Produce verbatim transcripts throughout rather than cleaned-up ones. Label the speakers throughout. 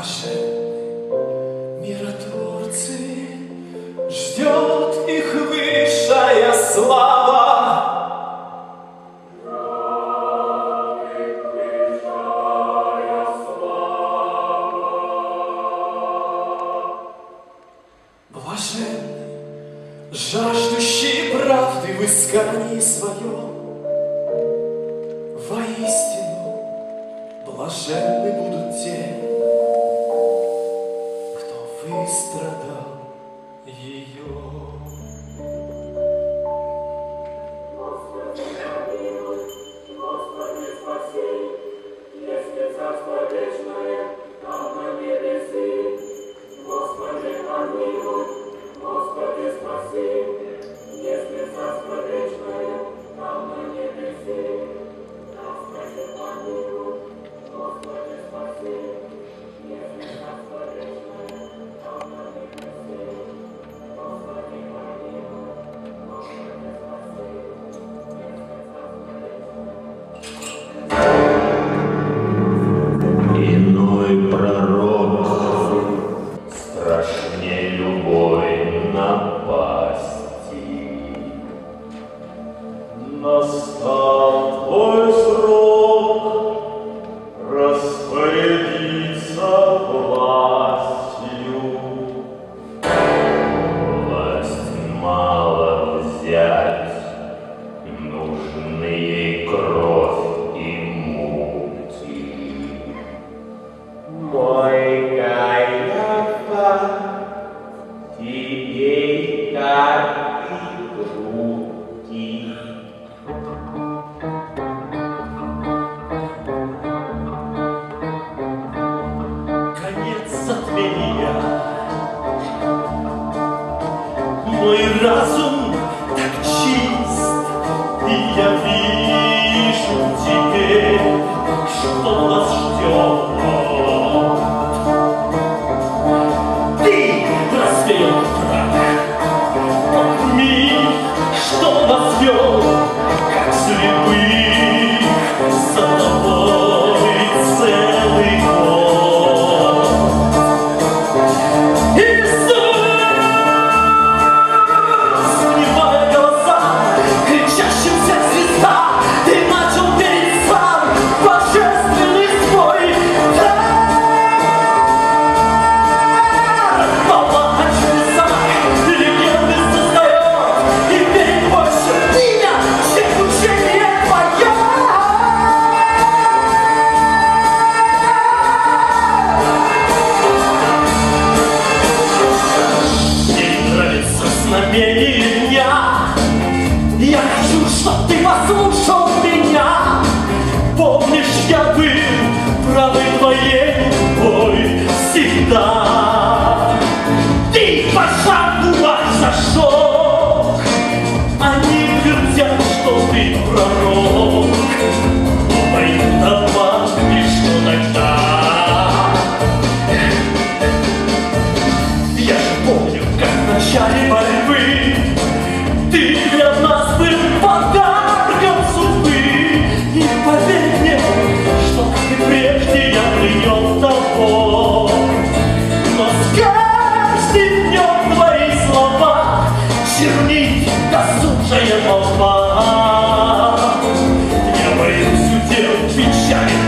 Speaker 1: Блаженны миротворцы, ждет их высшая слава. Блаженны жаждущие правды в искании своем. Воистину блаженны будут те, кто выстрадал ее.
Speaker 2: Господи, помилуй, Господи, спаси, если царство вечное там на небеси. Господи, помилуй, Господи, спаси, если царство вечное там на небеси. Господи, помилуй, Господи, спаси, если царство вечное там на небеси. Господи, помилуй, Господи, спаси, если царство вечное.
Speaker 3: Иной пророк страшней любой напасти. Настал твой срок распорядиться властью. Власть мало взять, нужны ей кровь и муки. Мой Каиафа, тебе как и руки.
Speaker 1: Конец затмения. Мой разум так чист, и я вижу теперь, что нас ждет. Ты развеял прах, тот миг, что нас вел, как слепых, за тобой целый год. Иисус, снимая голоса, кричащимся звезда, ты начал верить сам божественный свой дар. Слова о чудесах, легенды создает, и верит больше в меня, чем учение твое. Мне нравится знамение дня. Я хочу, чтоб ты послушал меня. Помнишь, я был правой твоей рукой всегда. Ты по шагу зашел. Они твердят, что ты пророк. Упадут на вас, и что тогда? Я же помню, как в начале борьбы ты для нас был подарком судьбы. И поверь мне, что, как и прежде, я принял того. Но с каждым днем твои слова чернит досужая молва. Я боюсь удел печали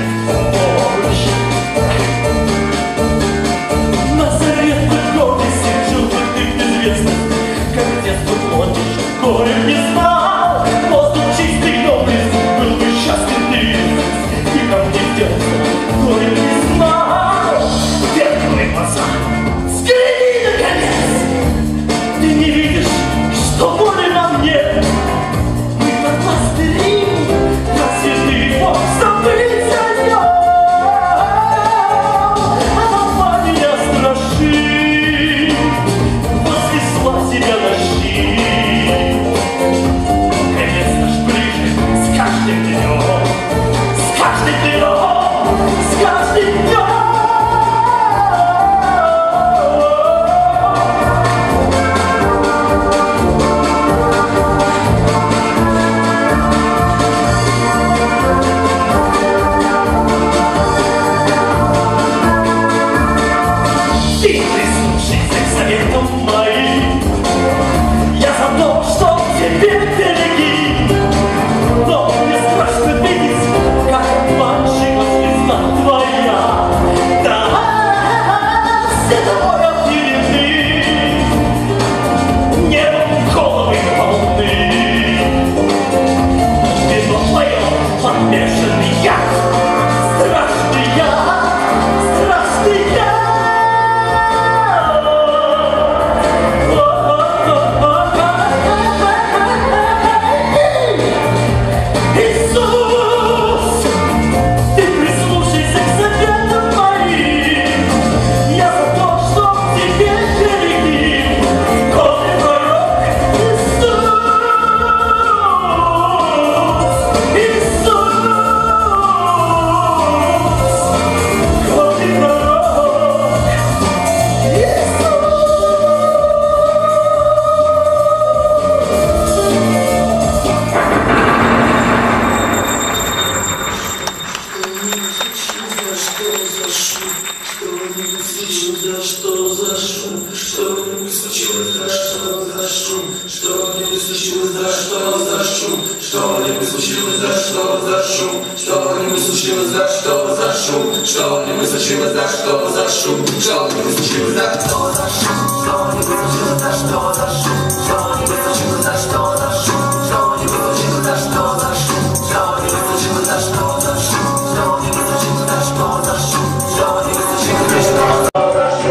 Speaker 4: случилось, за что, за шум? Что-нибудь случилось, за что, за шум? Что-нибудь случилось, за что, за шум? Что-нибудь случилось, за что, за шум? Что-нибудь случилось, за что, за шум? Что-нибудь случилось, за что, за шум? Что-нибудь случилось, за что, за шум? Что-нибудь случилось, за что, за шум? Что-нибудь случилось, за что, за шум? Что-нибудь случилось, за что, за шум?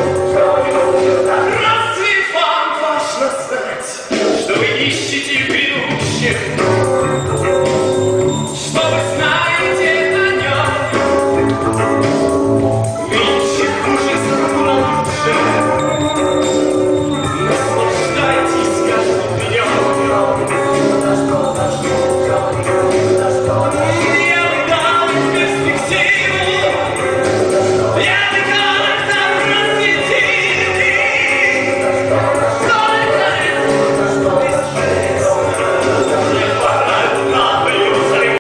Speaker 1: Разве вам важно знать, что вы ищете грядущих? Что вы знаете о нем? Меньше мужества лучше. Наслаждайтесь каждым днем. Я дал им перспективу. Я дал им там просветили. Только не пора на Иерусалим.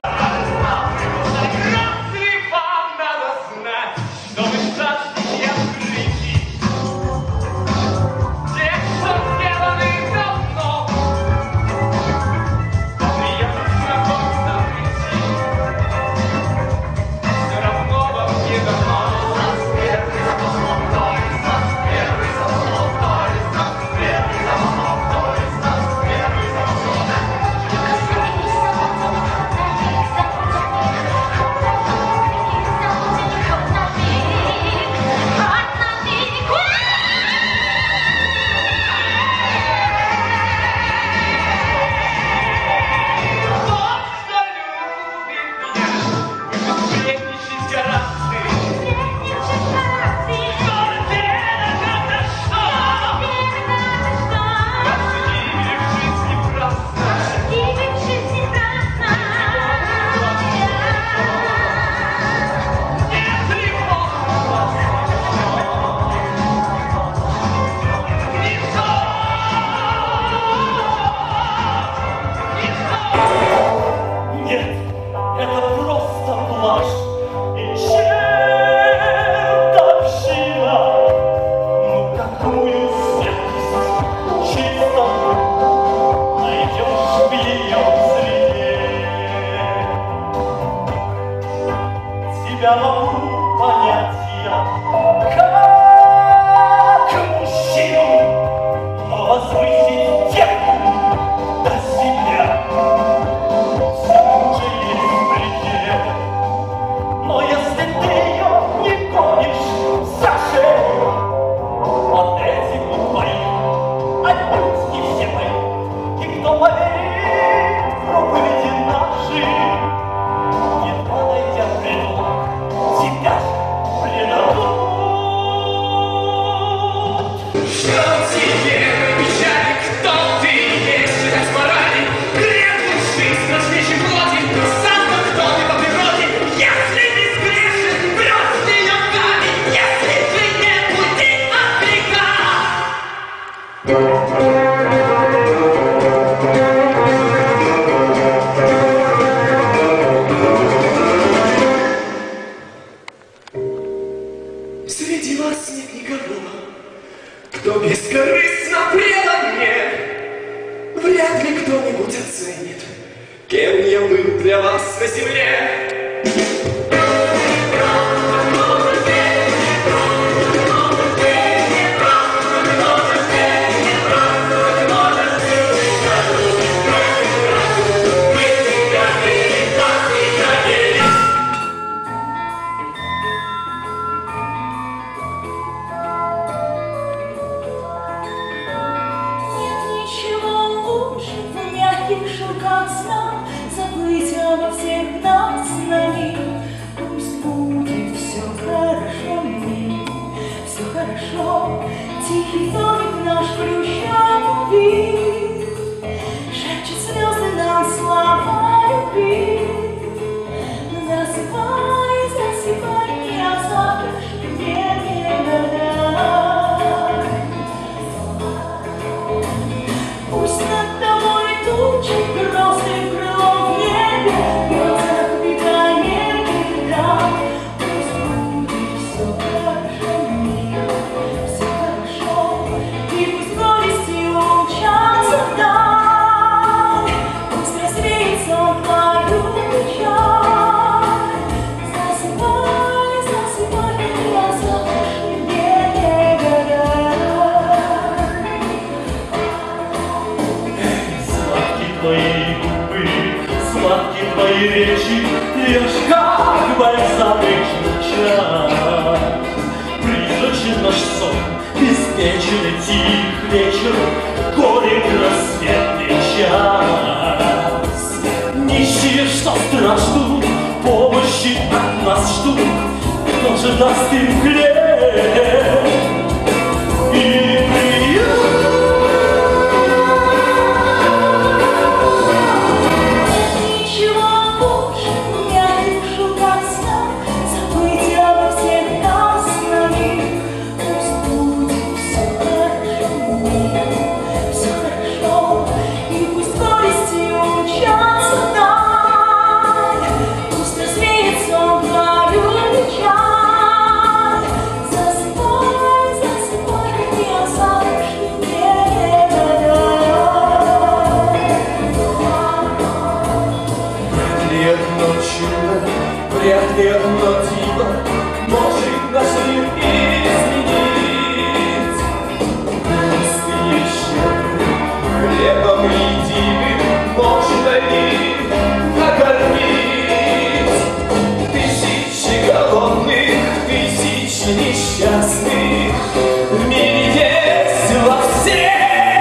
Speaker 1: Разве вам надо знать, что вы жаждете открытий? Те, что сделаны давно, приятно знакомиться прийти. Все равно вам не дано. Первый замок, то есть нас, первый замок, то есть нас, первый замок, то есть нас, первый замок. Тот, что любит меня, будет вредничать гораздо. Верно, это что? Ваши гибели в жизни праздно. Если Бог вас никто, никто. Нет, это просто блажь и чертовщина. Ну какую святость чисто найдешь в ее среде? Тебя могу понять я, как мужчину, но возвысить девку до себя всему же есть предел. Но если ты ее не гонишь за шею, вот эти будут мои, отнюдь не все мои. И кто поверит в проповеди наши, едва найдя предлог, тебя же предадут. Что тебе печали, кто ты есть, читать морали, греху жизнь страшнее, чем плоти, сам-то кто ты по природе, если безгрешен, брось ее камень, если ты не пути от греха. Среди вас нет никого, кто бескорыстно предан мне. Вряд ли кто-нибудь оценит, кем я был для вас на земле.
Speaker 5: Нет ничего лучше в мягких шелках сна забыть обо всех нас.
Speaker 1: твои речи лишь как бальзамичный чай. Призрачен наш сон, беспечен и тих вечер, горек рассветный час. Нищие, что страшно, помощи от нас ждут, кто же даст им хлеб и приют?
Speaker 4: Вряд ли одно диво может наш мир изменить. Пустые щедры хлебом единым можно ли накормить тысячи голодных, тысячи несчастных в мире есть во всех.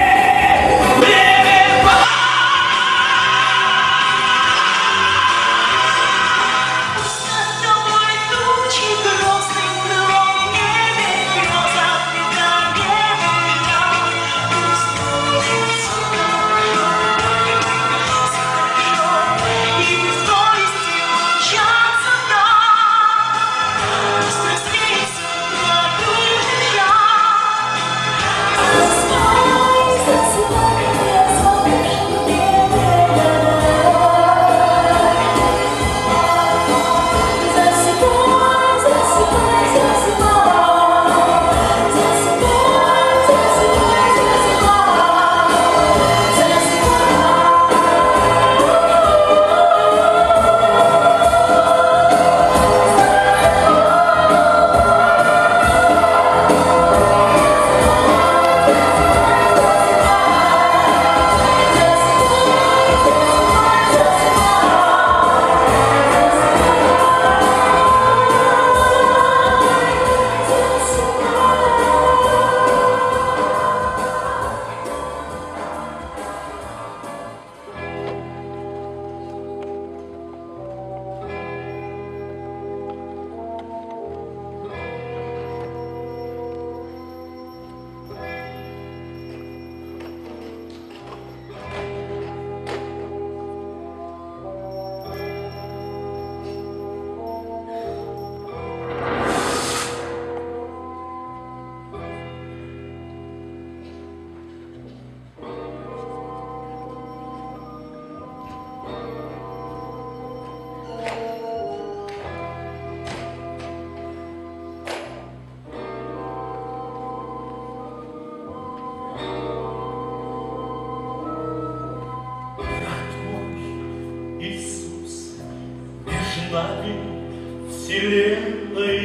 Speaker 1: Вселенной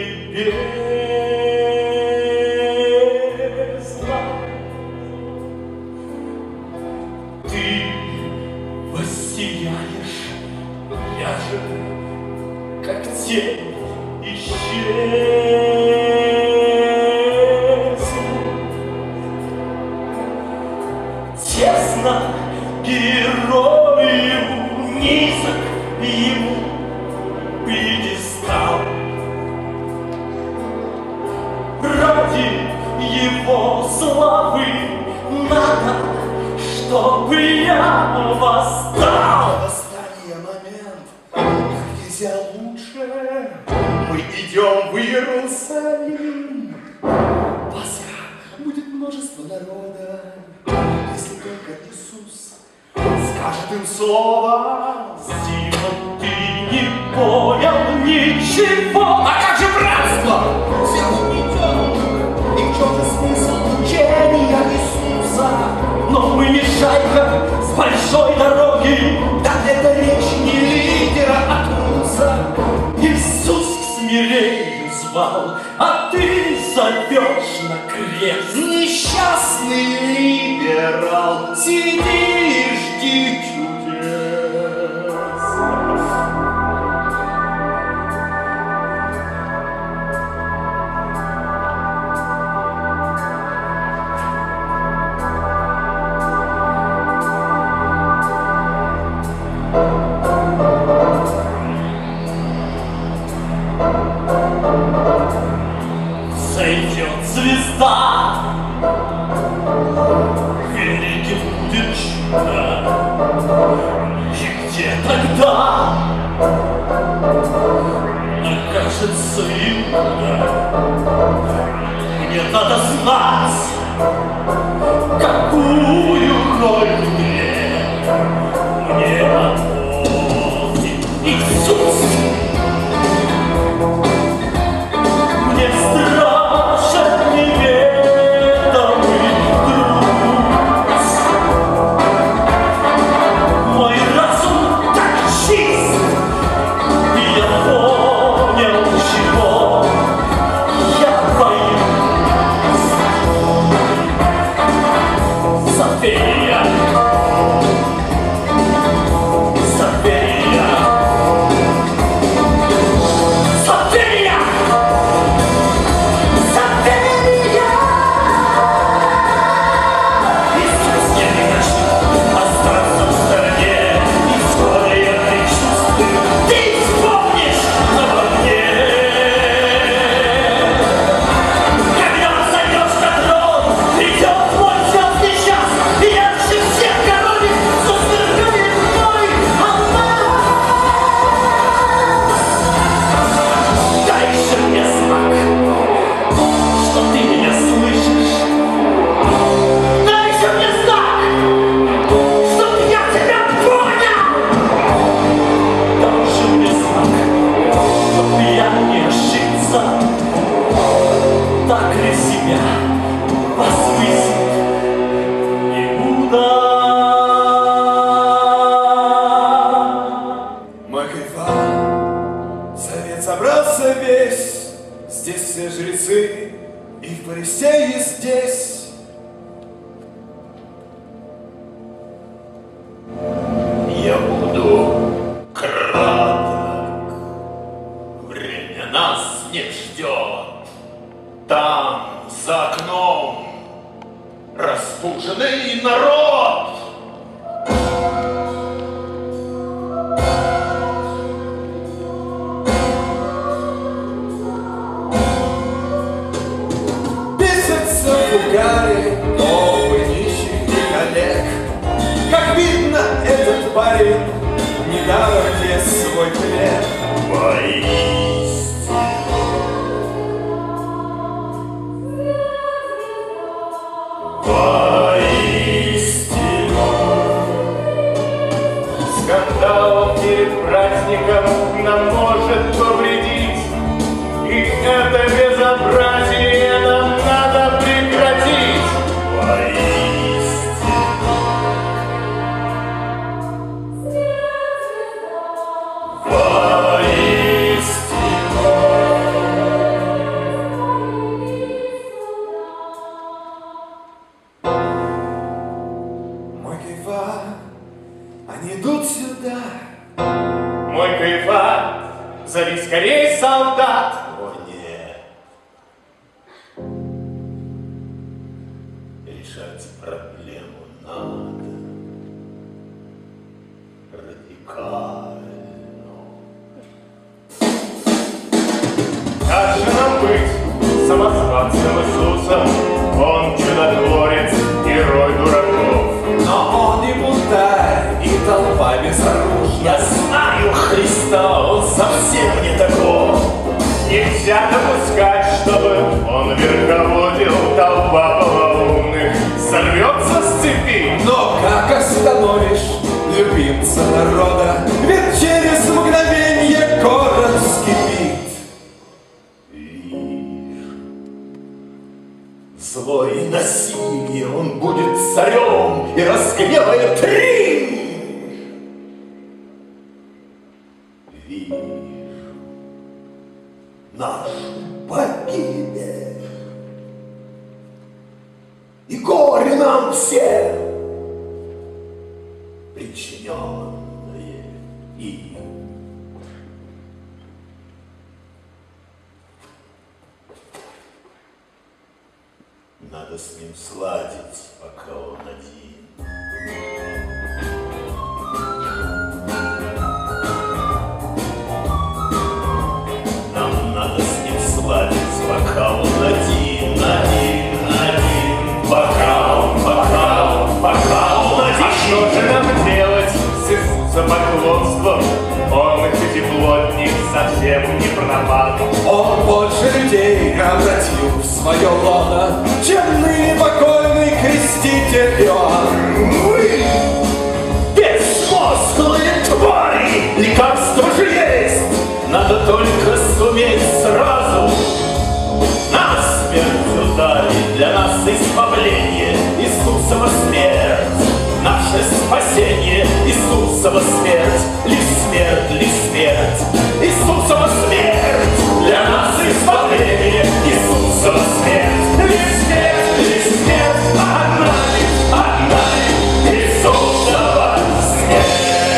Speaker 1: бездна, ты воссияешь, я же, как тень, исчезну. Тесно герою, низок ему пьедестал. Ради его славы надо, чтобы я восстал.
Speaker 4: Восстание момент, как нельзя лучше. Мы идем в Иерусалим. Пасха, будет множество народа, если только Иисус скажет им слово.
Speaker 1: Симон, ты не понял ничего.
Speaker 4: А как же братство? Всех угнетен. И в чем же смысл учения Иисуса?
Speaker 1: Но мы не шайка с большой дороги.
Speaker 4: Да это речь не лидера, а труза.
Speaker 1: Иисус к смирению звал, а ты зовешь на крест.
Speaker 4: Несчастный либерал, сиди и жди чудес.
Speaker 1: Окажется юга. Мне надо знать, какую роль в игре мне отводит Иисус. Мне страшен неведомый груз. Мой разум так чист, и я понял, чего я боюсь. София, София, София, София! Иисус, я не хочу остаться в стороне, и вскоре я предчувствую, ты вспомнишь обо мне. Когда зайдешь на трон, придет мой звездный час, и ярче всех коронит, засверкает мой алмаз. Дай же мне знак, что ты меня слышишь. Дай же мне знак, чтоб я тебя понял. Дай же мне знак, чтоб я не ошибся. Так ли себя возвысит Иуда?
Speaker 5: Мой кайфа, совет собрался весь, здесь все жрецы, и фарисеи здесь.
Speaker 3: Я буду краток. Время нас не ждет. Там, за окном, разбуженный народ.
Speaker 5: Бесятся в угаре толпы нищих и коллег. Как видно, этот парень недаром ест свой хлеб.
Speaker 3: Воистину, воистину, скандал перед праздником нам может повредить, и это безобразие нам надо прекратить. Воистину,
Speaker 5: Мой кайфа, они идут сюда.
Speaker 3: мой кайфа, зови скорей солдат. О, нет. Решать проблему надо радикально. Как же нам быть самозванцем Иисуса? Он чудотворец, герой дураков.
Speaker 5: Но он и бунтарь, и толпа безоружна.
Speaker 3: Я знаю Христа, он совсем не таков. Нельзя допускать, чтобы он верховодил, толпа полоумных сорвется с цепи.
Speaker 5: Но как остановишь любимца народа? Ведь через мгновенье город вскипит.
Speaker 3: Злой и насилие, он будет царем и разгневает Рим. Вижу нашу погибель, и горе нам всем, причиненное им. Надо с ним сладить, пока он один. Нам надо с ним сладить, пока он один, один, один. Пока он, пока он, пока он один. А что же нам делать с Иисусом поклонством? Он их теплотник совсем не пропал.
Speaker 5: Он больше людей обратил в свое лоно, чем ныне покойный креститель Иоанн.
Speaker 3: Мы безмозглые твари, лекарство же есть, надо только суметь сразу. Нас смерть ударит, для нас избавление, Иисусова смерть, наше спасение, Иисусова смерть, лишь смерть, лишь смерть, Иисусова смерть, для нас избавление, Иисусова смерть, лишь смерть, лишь смерть, одна лишь, одна лишь, Иисусова смерть.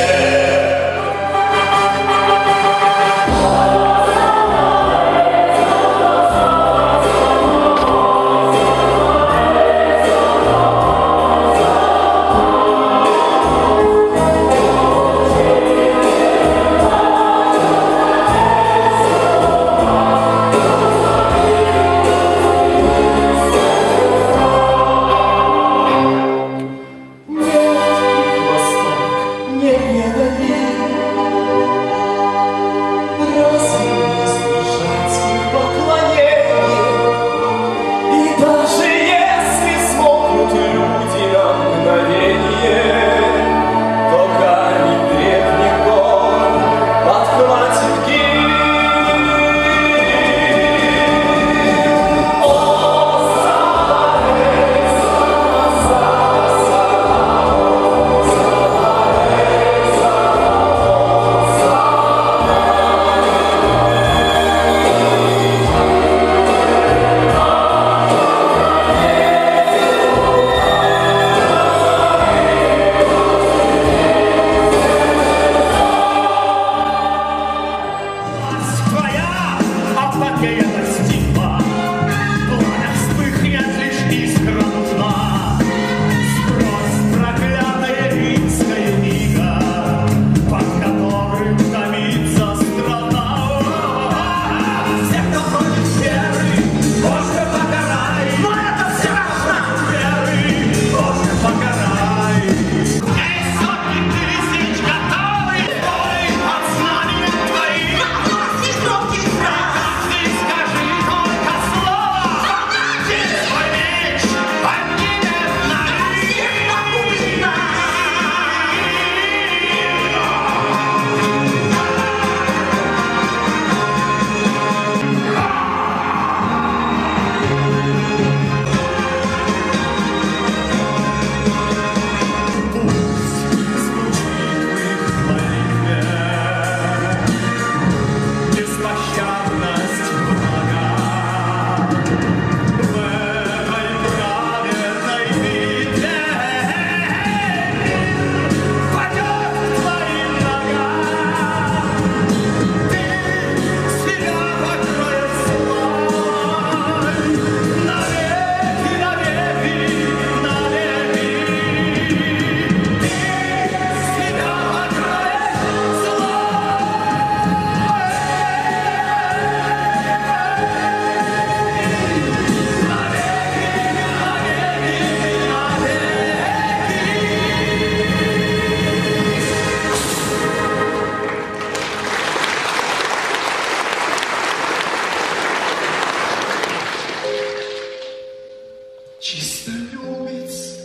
Speaker 6: Чистолюбец,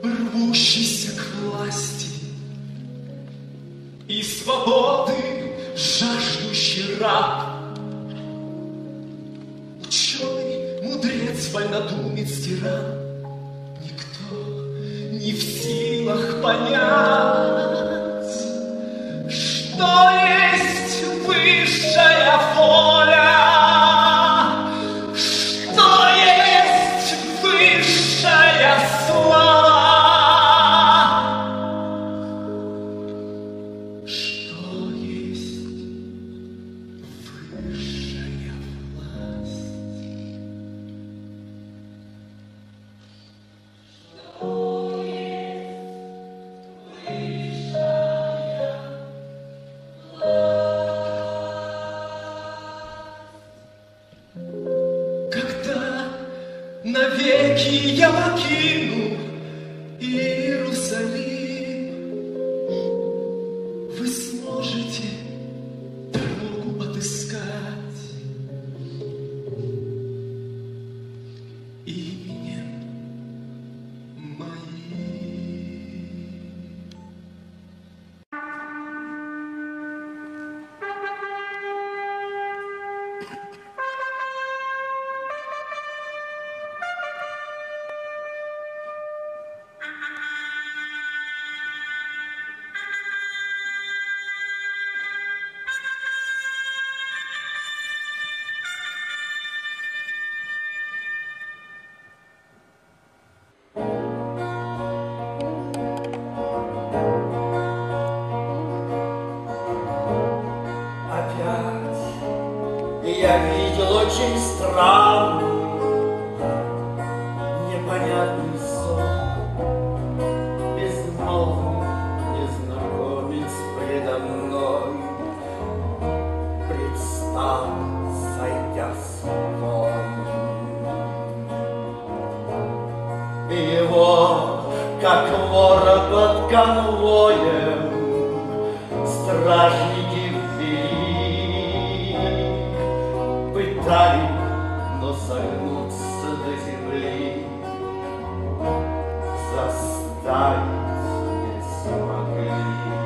Speaker 6: рвущийся к власти, и свободы жаждущий раб. Ученый, мудрец, вольнодумец, тиран, никто не в силах понять, что есть высшая воля. Навеки я покину Иерусалим, вы сможете
Speaker 1: Я видел очень странный, непонятный сон. Безмолвный незнакомец предо мной предстал, сойдя с вон. Его, как вора под конвоем, стражники ввели, пытали, но согнуться до земли заставить не смогли.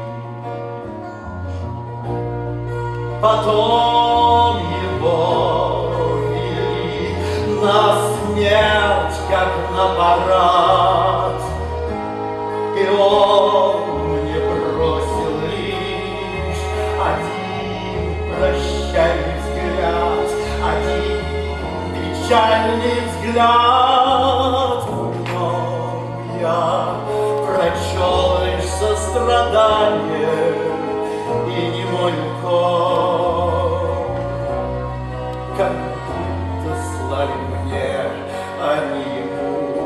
Speaker 1: Потом его вели на смерть, как на парад, и он мне бросил лишь один прощальный взгляд, один печальный взгляд. В нем я прочел лишь сострадание и немой укор, как будто слали мне они ему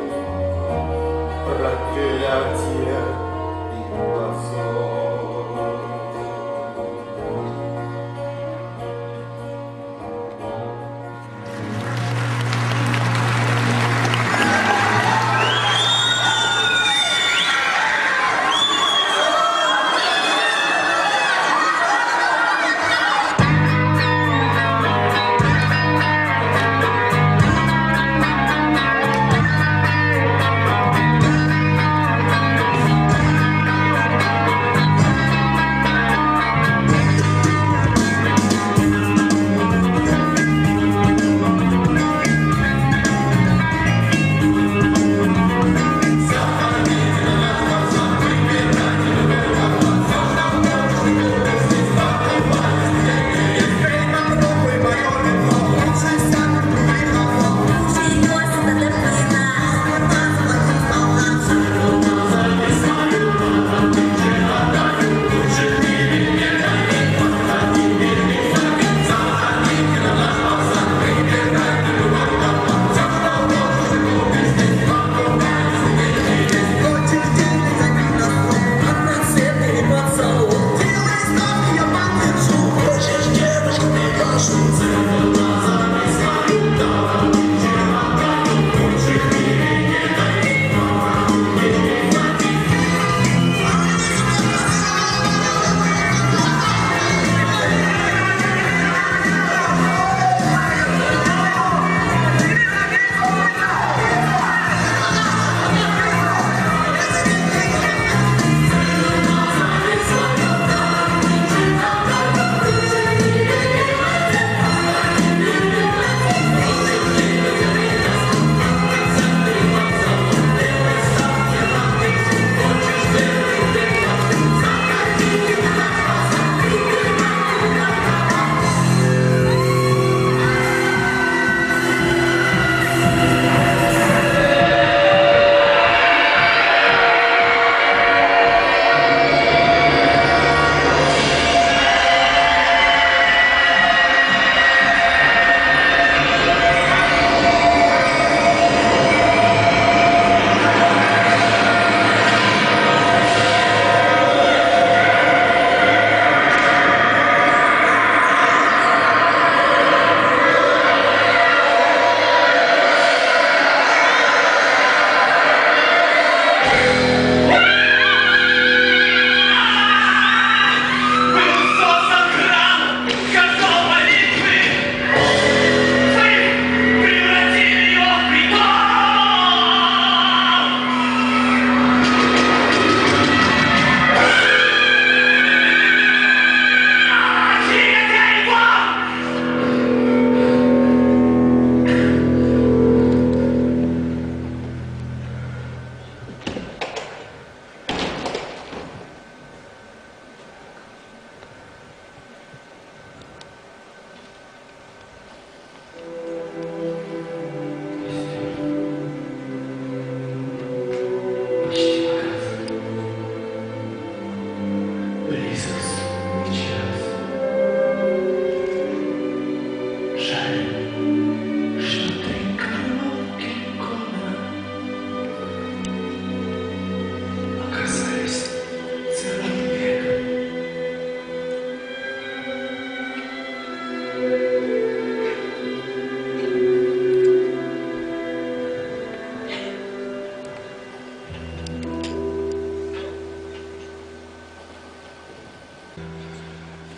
Speaker 1: проклятие и позор.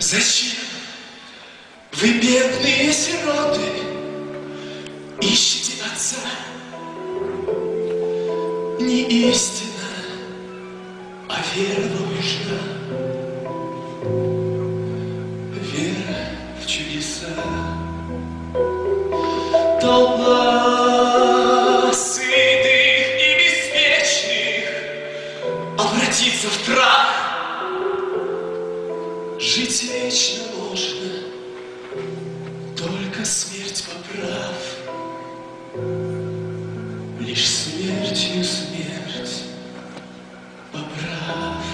Speaker 6: Зачем вы, бедные сироты, ищете отца? Не истина, а вера нужна. Вера в чудеса. Толпа сытых и беспечных обратится в прах. Жить вечно можно, только смерть поправ. Лишь смертью смерть поправ.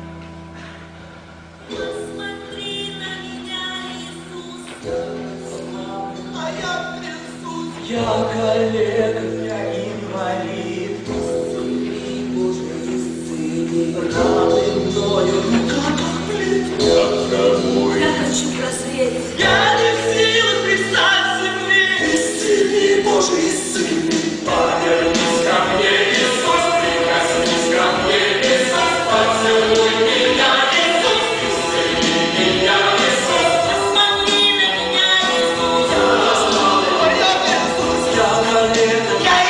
Speaker 2: Посмотри на меня, Иисус, а я трясусь.
Speaker 1: Я коллег, я инвалид.
Speaker 2: Исцели, Боже, исцели, раны мною, рука как плит. Я хочу прозреть. Я не в силах пристать к земле. Исцели, Боже, исцели.
Speaker 3: Повернись ко мне, Иисус, прикоснись ко мне, Иисус, поцелуй меня, Иисус, исцели меня, Иисус.
Speaker 2: Посмотри на меня, Иисус.
Speaker 1: Я коллег,
Speaker 6: Я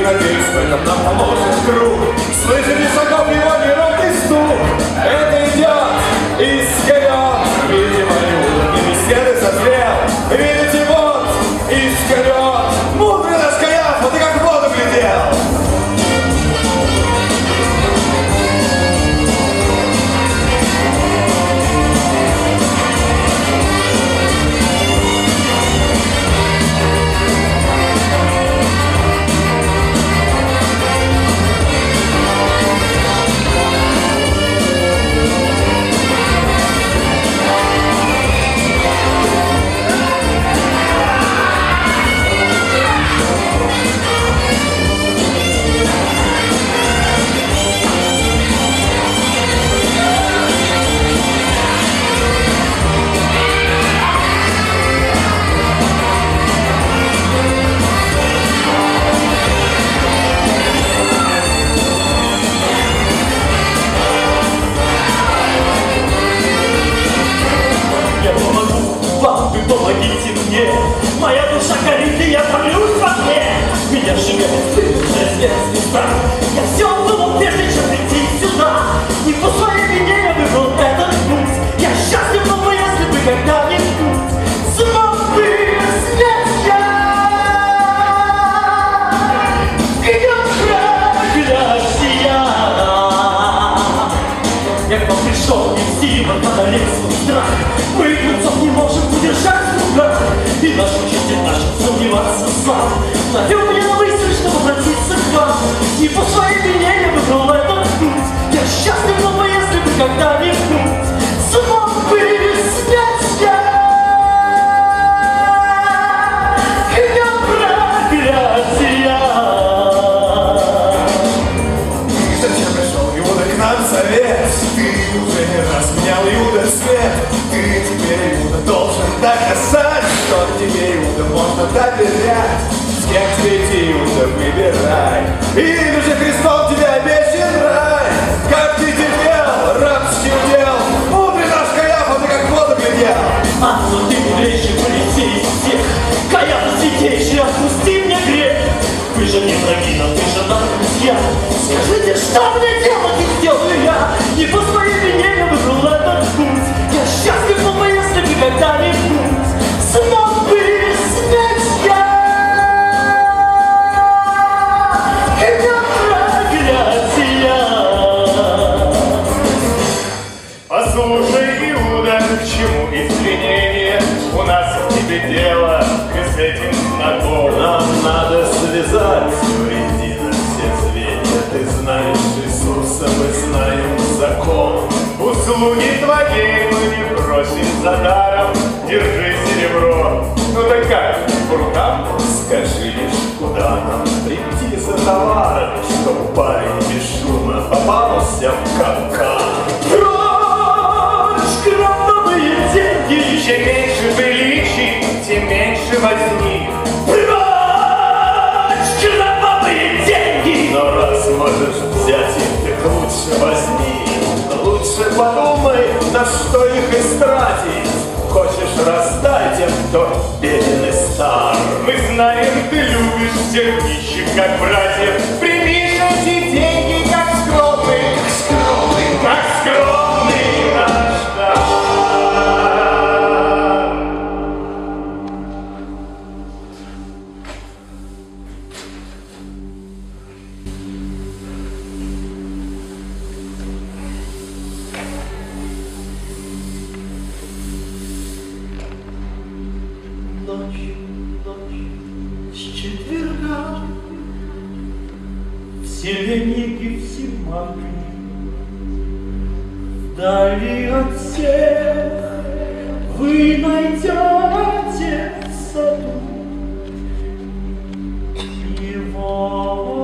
Speaker 5: И надеюсь, в этом нам поможет круг. Слышали шагов его неровный стук. Это идет и скорет. Видимо, Иуда не беседы созрел. Видите, вот и скорет. Мудрый наш Каяфа, ты как в воду глядел.
Speaker 1: Помогите мне, моя душа горит, и я томлюсь во сне. Меня сжигает неизвестный страх. Я все думал, прежде чем прийти сюда. Не по своей вине я выбрал этот путь. Я счастлив, но если бы когда-нибудь смог бы снять я гнев проклятия. Я к вам пришел не в силах одолеть свой страх. Мы лицом не можем удержать друга. И наш учитель наш сомневаться сам навел меня на мысль, чтобы обратиться к вам. Не по своей вине я выбрал этот путь. Я счастлив, но если бы когда-нибудь смог бы снять я гнев проклятия.
Speaker 5: Зачем пришел Иуда к нам совет? Ты уже не раз менял Иуда цвет. Ты теперь, Иуда, должен доказать, что тебе, Иуда, можно доверять. С кем тебе идти, Иуда, выбирай. Или же Христом тебе обещан рай. Как ты терпел, рабский удел. Мудрый наш Каяфа, ты как в воду глядел.
Speaker 1: А, но ты мудрейший полицей из всех. Каяфа святейший, отпусти мне грех. Вы же не враги, но вы же нам друзья. Скажите, что мне делать, и сделаю я. Не по своей вине я выбрал этот путь. Я счастлив, но если бы когда-нибудь смог бы снять я гнев проклятия.
Speaker 3: Послушай, Иуда, к чему извинения? У нас к тебе дело, и с этим знаком.
Speaker 5: Нам надо связать воедино все звенья. Ты знаешь Иисуса, мы знаем закон.
Speaker 3: Услуги твоей мы не просим за даром. Держи серебро. Ну так как, по рукам?
Speaker 5: Скажи лишь, куда нам прийти за товаром, чтоб парень без шума попался в капкан.
Speaker 1: Прочь, кровавые деньги.
Speaker 3: Чем меньше приличий, тем меньше возни.
Speaker 1: Прочь, кровавые деньги.
Speaker 5: Но раз можешь взять их, так лучше возьми. Лучше подумай, на что их истратить. Хочешь раздать тем, кто беден и стар.
Speaker 3: Мы знаем, ты любишь всех нищих, как братьев. Прими же эти деньги, как скромный, как скромный, как скромный наш дар.
Speaker 1: Ночь, ночь, с четверга в селении Гефсимании, вдали от всех вы найдете в саду его.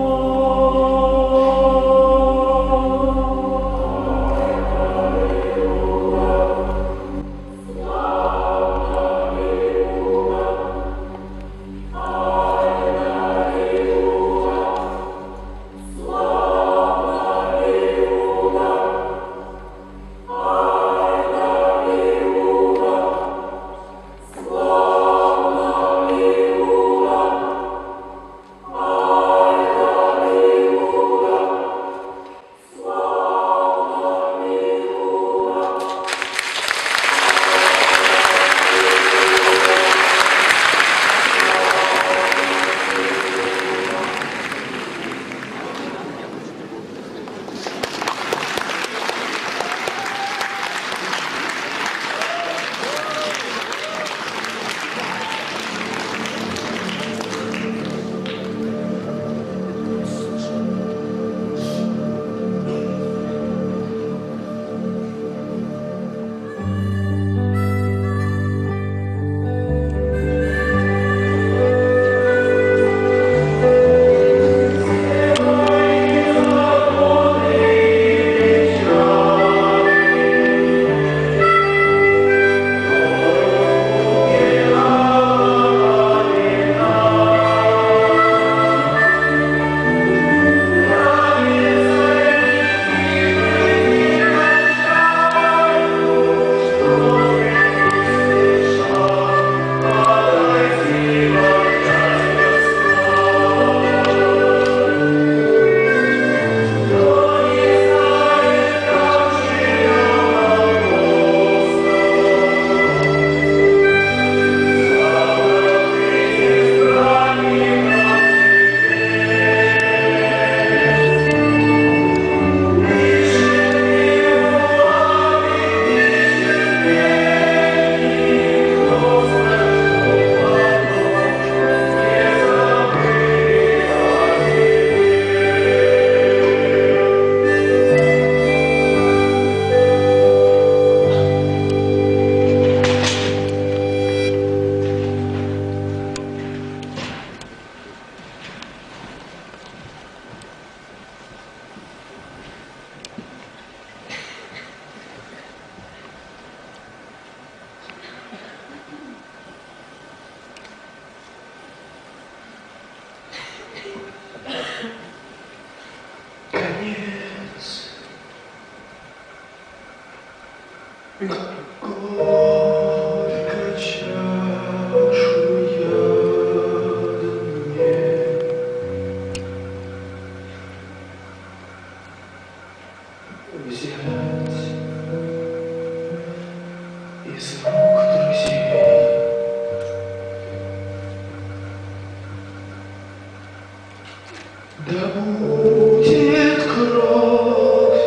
Speaker 6: Да будет кровь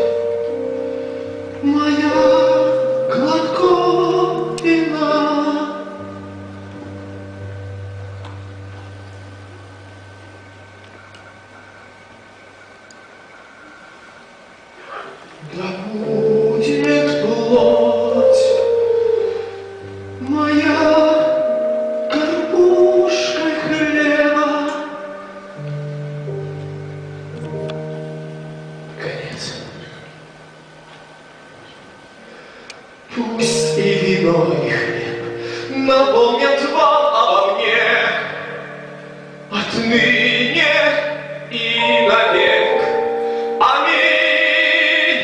Speaker 6: моя глотком вина. Да будет плоть моя горбушкой хлеба. Конец. Пусть и вино, и хлеб напомнят вам обо мне отныне и навек. Аминь.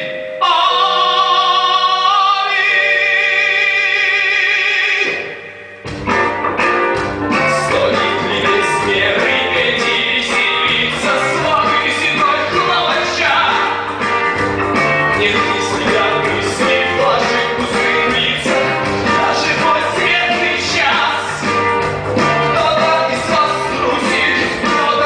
Speaker 6: Аминь. Стоит ли безмерный эти веселиться славы зимой хлопача? Нет ли следа мысли в ваших пустых лицах, даже мой светлый час? Кто-то из вас трусит, кто-то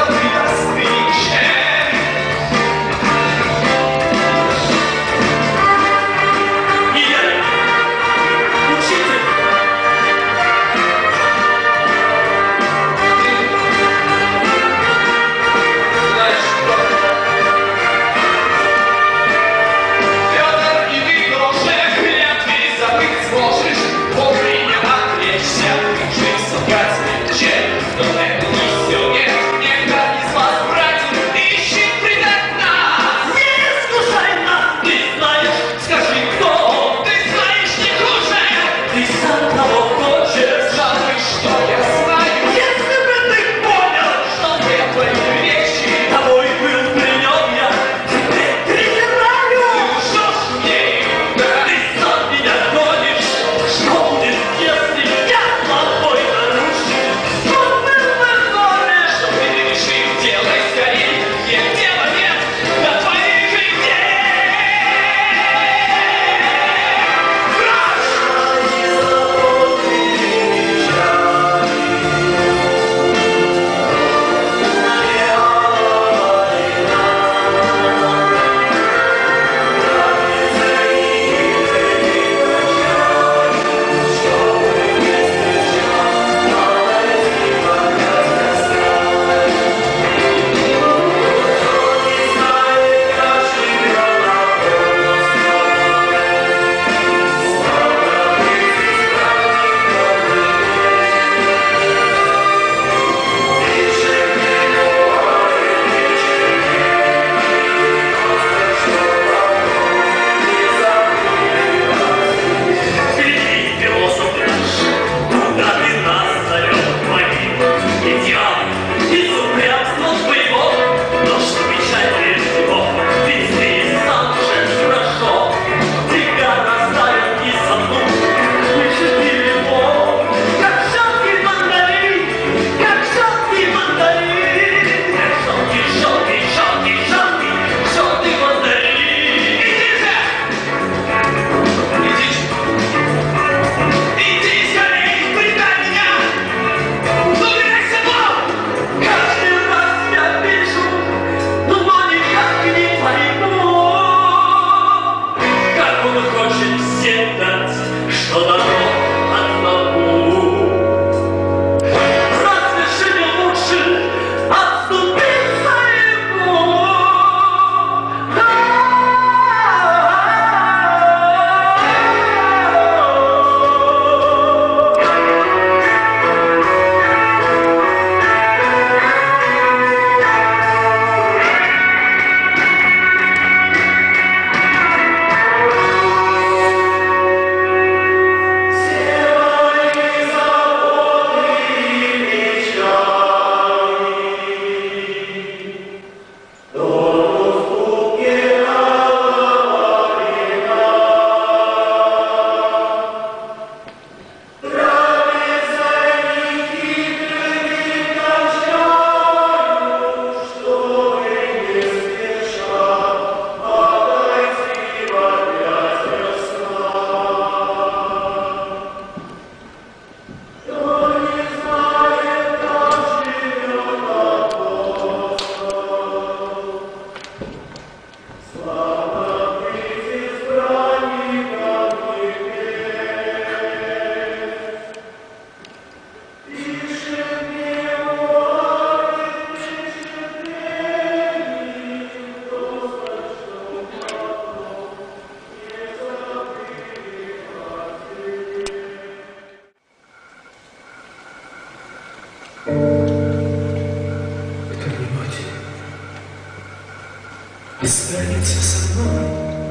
Speaker 5: останется со мной.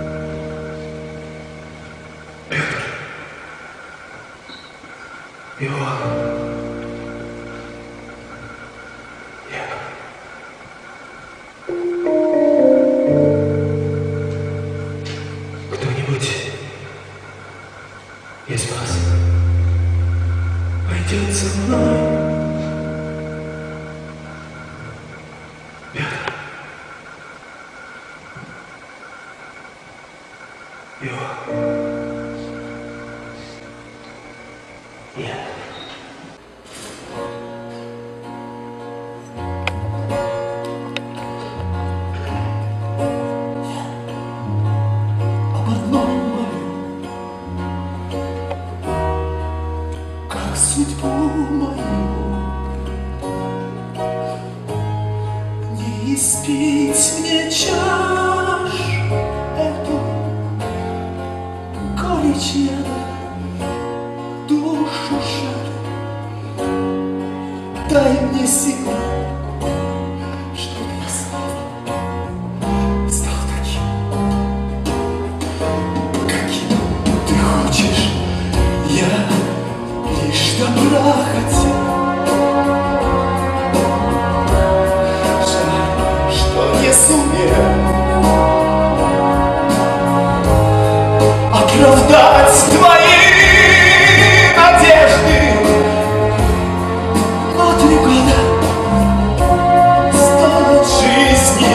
Speaker 5: Петр. Иоанн. Кто-нибудь из вас пойдет со мной? Петр. Иоанн. Нет.
Speaker 1: Об одном молю, как судьбу мою, не испить мне чаш эту горечь яда, душу жаль. Дай мне силу, чтобы я снова стал таким, каким ты хочешь. Я лишь добра хотел. Жаль, что не сумел оправдать твои надежды. Но три года стоят жизни.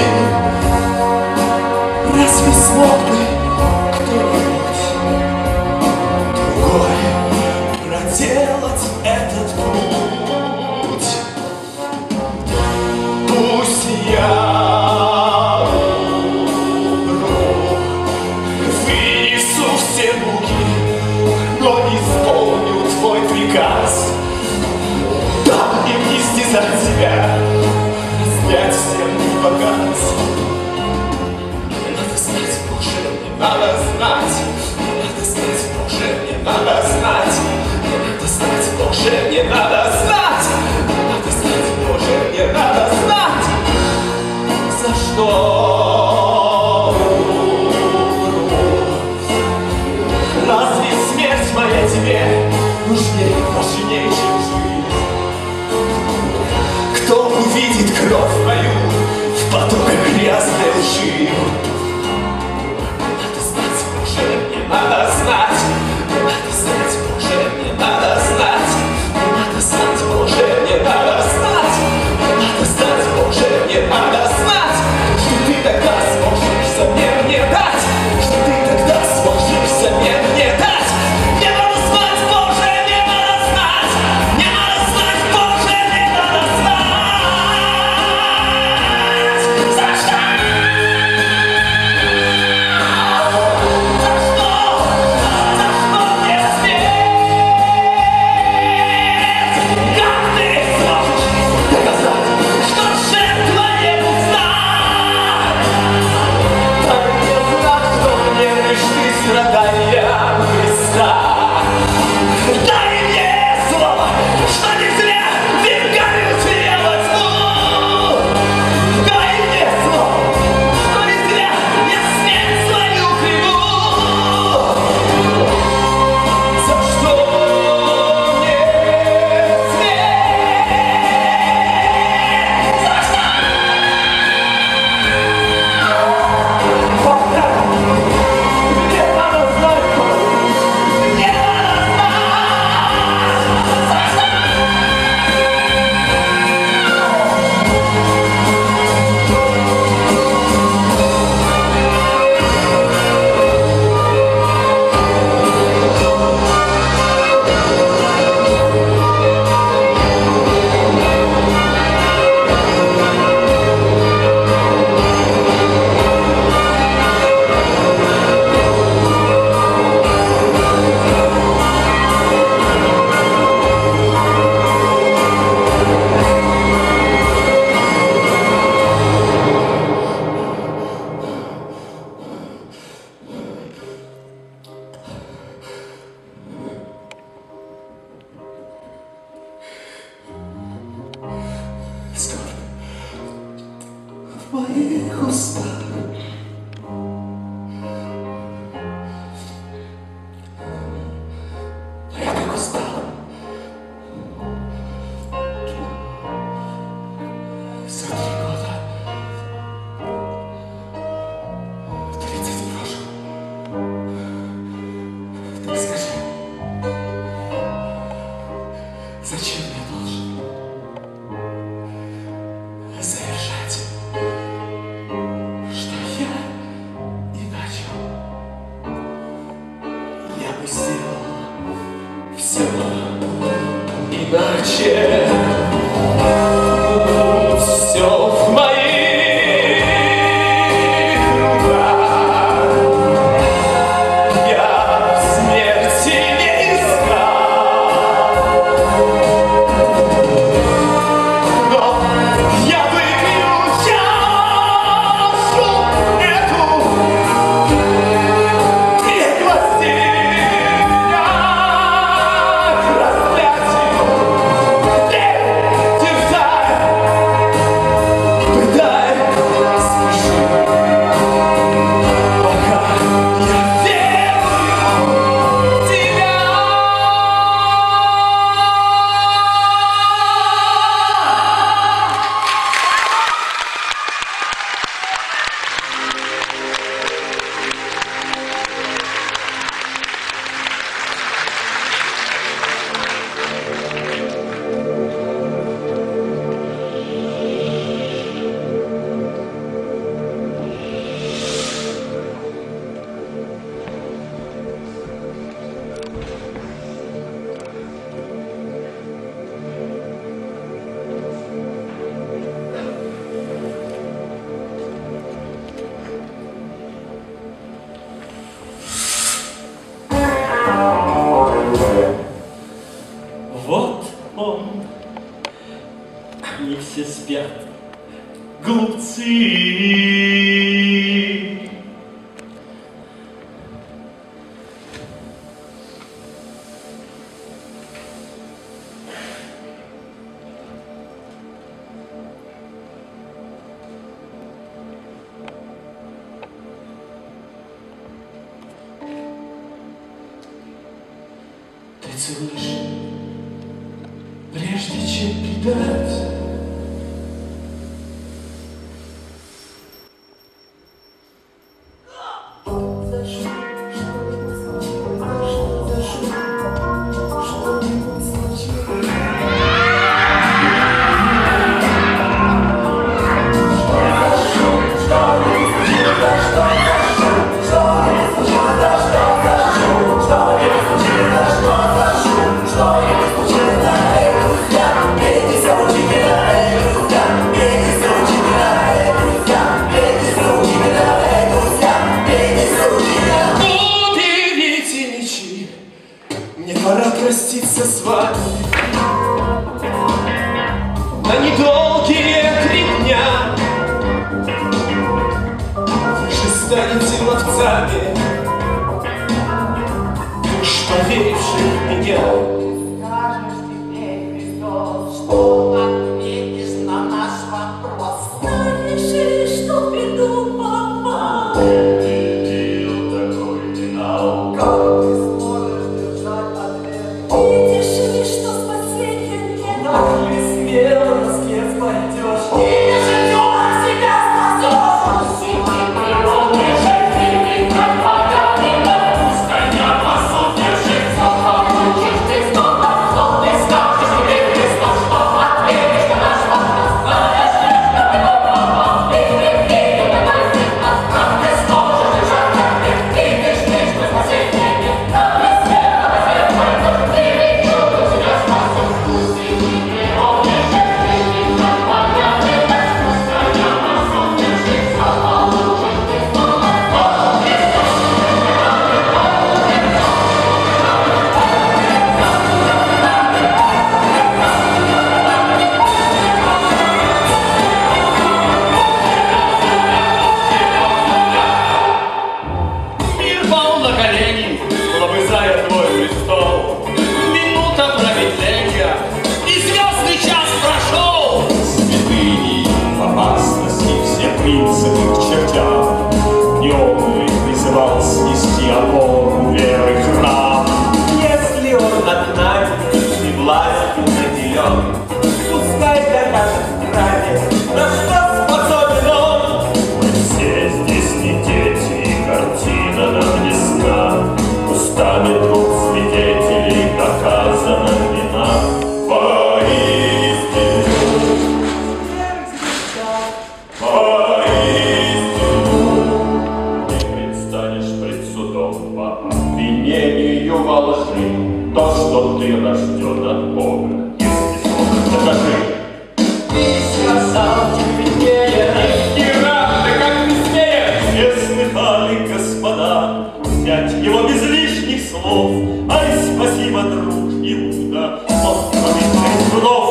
Speaker 1: Разве смог бы кто-нибудь другой проделать этот путь? Пусть я умру, вынесу все муки, но исполню твой приказ. Дам им истязать тебя, разнять всем в показ. Надо знать, Боже, мне надо знать. Надо знать, Боже, мне надо знать. Надо знать, Боже, мне надо знать. Надо знать, Боже, мне надо знать. За что умру? Разве смерть моя тебе нужнее, важнее, чем жизнь? Кто увидит кровь мою в потоках грязной лжи? Надо знать, Боже, мне надо знать. Надо знать, Боже, мне надо знать. Надо знать, Боже, мне надо знать. Надо знать, Боже, мне надо знать. Что ты тогда сможешь взамен мне дать? Что ты тогда сможешь взамен мне дать? Мне надо знать, Боже, мне надо знать. Мне надо знать, Боже, мне надо знать. За что? За что? За что мне смерть? Как ты сможешь доказать, что жертва не нужна? Дай мне знать, что мне лишь ты страдания Христа. Дай мне слово, что не зря веками я возьму. Дай мне слово, что не зря я смерть свою приму. За что мне смерть? За что? Мне надо знать, мне надо знать. За что? Скоро в моих устах
Speaker 5: Так скажи, зачем я должен завершать, что я иначе? Я бы сделал все иначе. Все в моих руках. Я смерти не искал, но я выпью чашу эту и гвозди меня к распятию.
Speaker 1: Вот он, они все спят, глупцы. Ты целуешь, прежде чем кидать.
Speaker 5: Пора проститься с вами на недолгие три дня. Вы же станете ловцами душ, поверивших в меня.
Speaker 2: Скажешь теперь, Христос, что ответишь на наш вопрос? Я решили, что приду попал.
Speaker 1: Ты такой финал.
Speaker 2: Как ты сможешь держать ответ? И решили, что спасения нет.
Speaker 5: Так ли смело на след пойдешь?
Speaker 2: Или же Бог себя спасешь?
Speaker 1: Станет лжи, то, что ты рожден от Бога, если сможешь, докажи.
Speaker 2: Ты сказал, тем виднее.
Speaker 1: Неправда, как ты смеешь, все слыхали, господа, взять его без лишних слов. Ай, спасибо, друг Иуда, он промышляет трудов.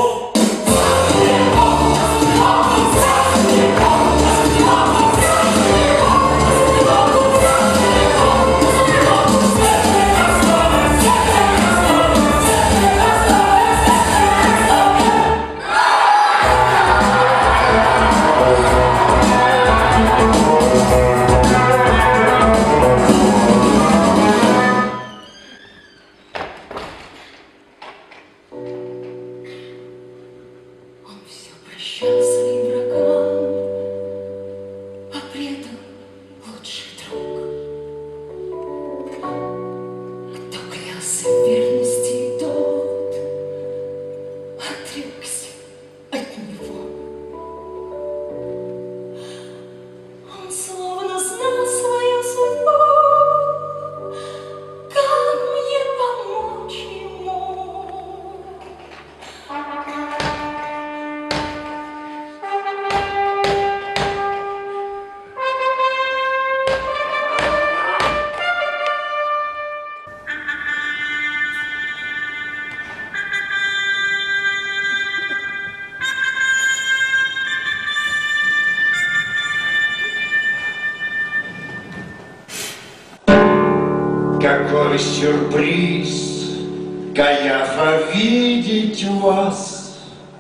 Speaker 7: Какой сюрприз, Каяфа, видеть вас,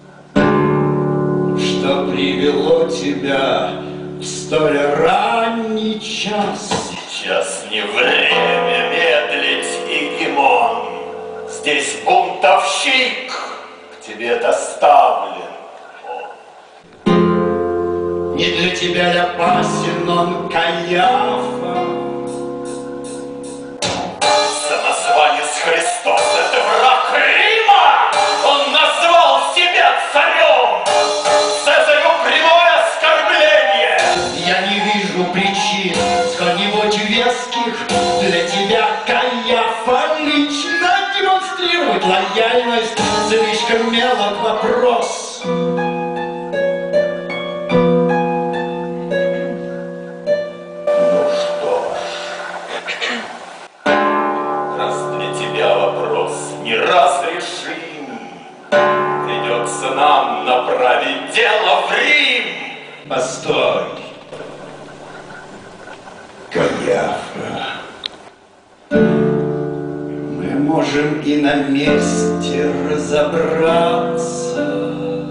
Speaker 7: что привело тебя в столь ранний час.
Speaker 3: Сейчас не время медлить, Игимон. Здесь бунтовщик к тебе доставлен.
Speaker 7: Не для тебя ли опасен он, Каяфа?
Speaker 3: Самозванец Христос — это враг Рима! Он назвал себя царем! Цезарю прямое оскорбление!
Speaker 7: Я не вижу причин сколь-нибудь веских для тебя, Каяфа, лично демонстрировать лояльность. Слишком мелок вопрос.
Speaker 3: Неразрешим. Придется нам направить дело в Рим.
Speaker 7: Постой, Каяфа. Мы можем и на месте разобраться.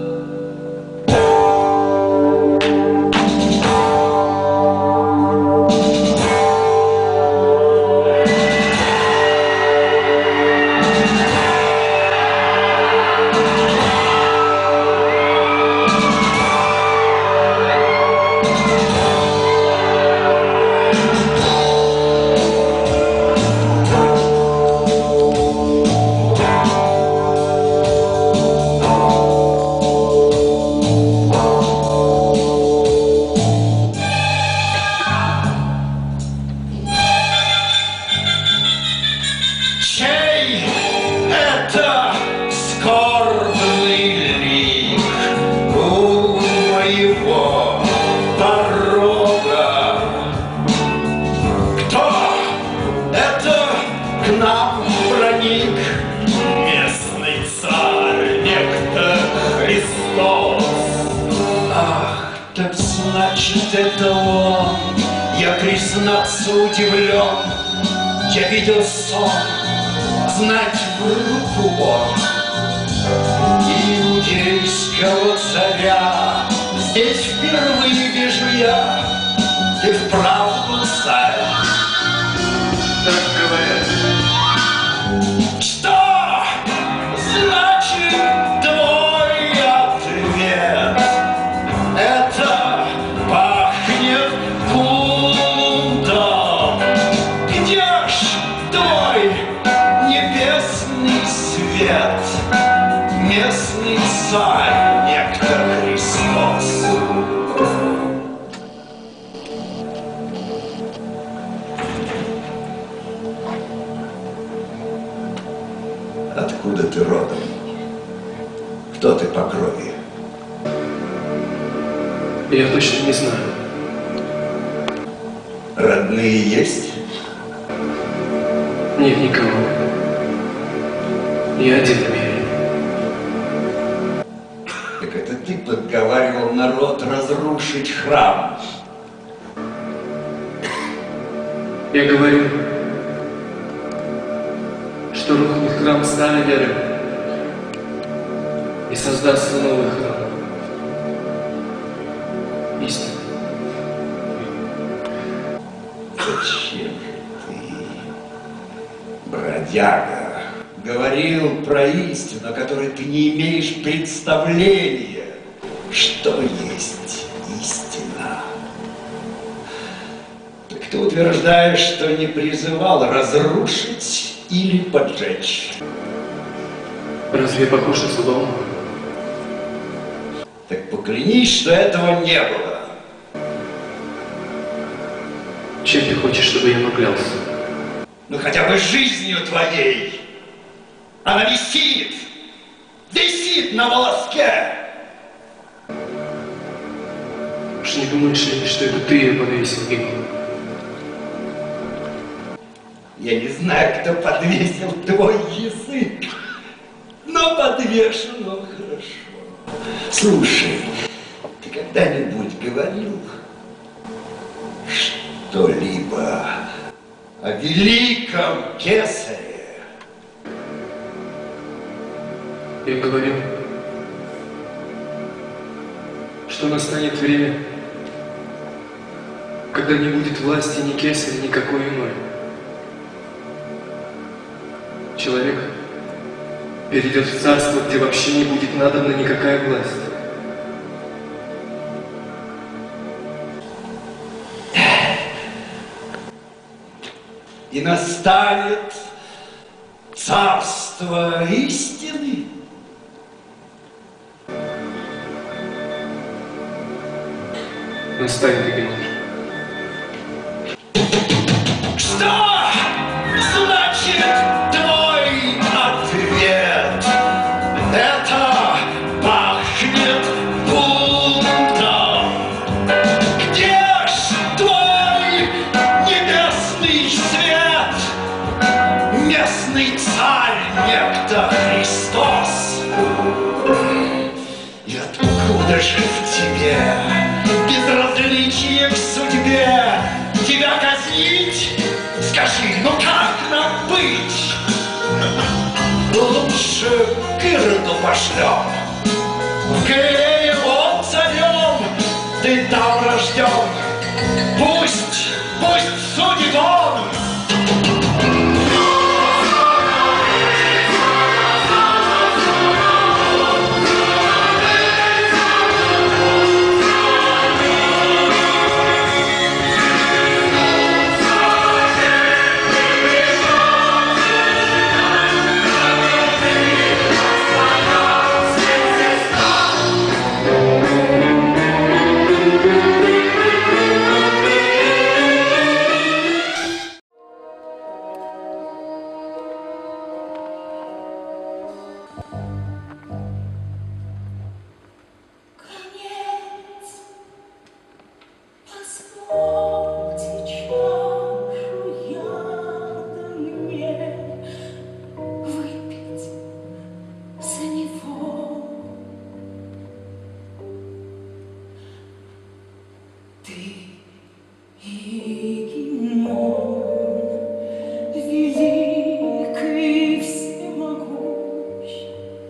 Speaker 7: Это он, я, признаться, удивлен. Я видел сон, знать в руку он иудейского царя. Здесь впервые вижу я, ты вправду царь.
Speaker 3: Так говорят.
Speaker 7: Что значит твой ответ? Это пахнет бунтом. Где ж твой небесный свет? Местный царь, некто Христос.
Speaker 5: Откуда ты родом? Кто ты по крови?
Speaker 8: Я точно не знаю.
Speaker 5: Родные есть?
Speaker 8: Нет никого. Я один в мире.
Speaker 5: Так это ты подговаривал народ разрушить храм?
Speaker 8: Я говорю, что рухнет храм старой веры и создастся новый храм. Истина.
Speaker 5: Зачем же ты, бродяга, говорил про истину, о которой ты не имеешь представления, что есть истина? Так ты утверждаешь, что не призывал разрушить или поджечь?
Speaker 8: Разве я похож на слабоумного?
Speaker 5: Так поклянись, что этого не было.
Speaker 8: Чем ты хочешь, чтобы я поклялся?
Speaker 5: Ну хотя бы жизнью твоей. Она висит, висит на волоске.
Speaker 8: Уж не думаешь ли, что это ты ее подвесил, Георгий?
Speaker 5: Я не знаю, кто подвесил твой язык, но подвешено хорошо. Слушай, ты когда-нибудь говорил что-либо о великом кесаре?
Speaker 8: Я говорю, что настанет время, когда не будет власти ни кесаря, никакой иной. Человек перейдет в царство, где вообще не будет надобна никакая власть.
Speaker 5: И настанет царство истины.
Speaker 8: Настанет, Георгий.
Speaker 5: Что значит твой ответ? Это пахнет бунтом. Где ж твой небесный свет? Местный царь некто Христос. И откуда же в тебе безразличие к судьбе? Тебя казнить? Скажи, ну как нам быть? Лучше к Ироду пошлем. В Галилее он царем, ты там рожден. Пусть, пусть судит он.
Speaker 2: Великий всемогущий,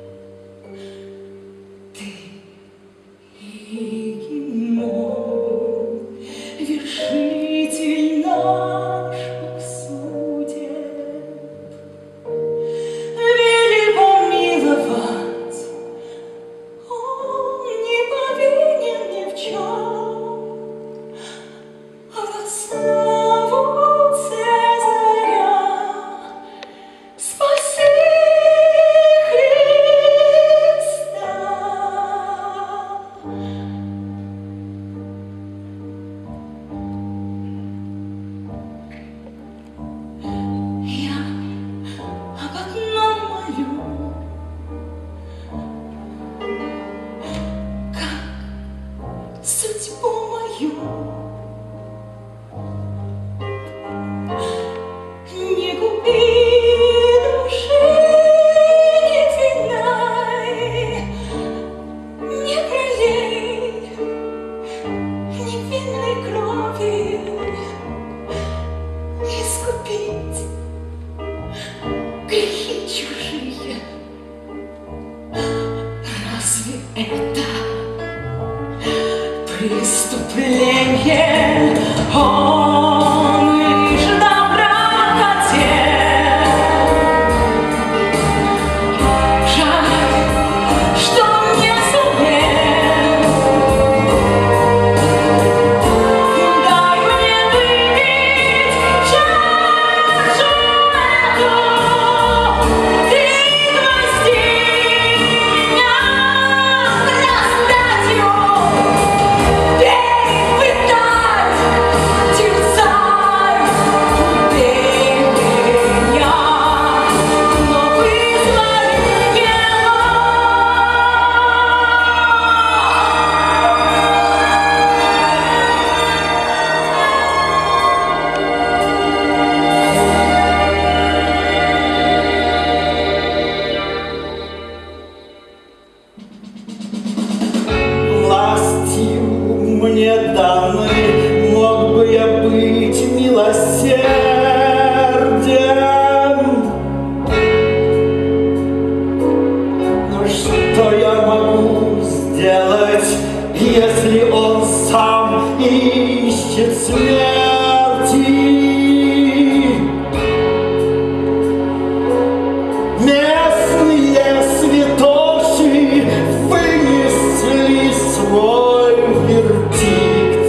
Speaker 1: местные святоши вынесли свой вердикт.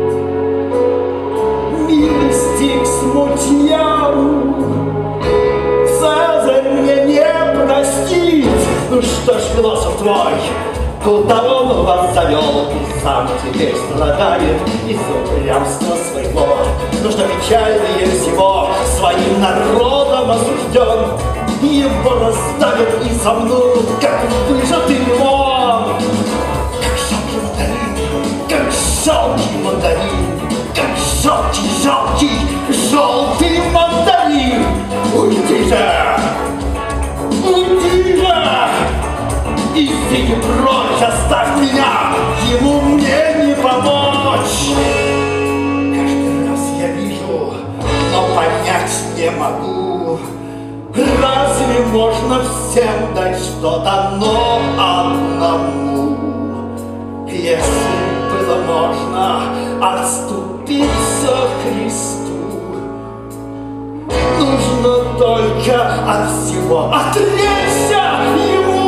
Speaker 1: Мистик смутьяу Цезарь мне не простит. Ну что ж, философ твой, куда он вас завел, и сам теперь страдает из-за упрямства своего. Ну что печальнее всего, своим народом осужден, его раздавят и сомнут, как выжатый лимон. Как жалкий мандарин, как жалкий мандарин, как жалкий, жалкий, желтый мандарин. Уйди же! Уйди же! Иди прочь, оставь меня! Ему мне не помочь! Каждый раз я вижу, но понять не могу. Разве можно всем дать что дано одному? Если было можно отступиться Христу, нужно только от всего отречься Ему.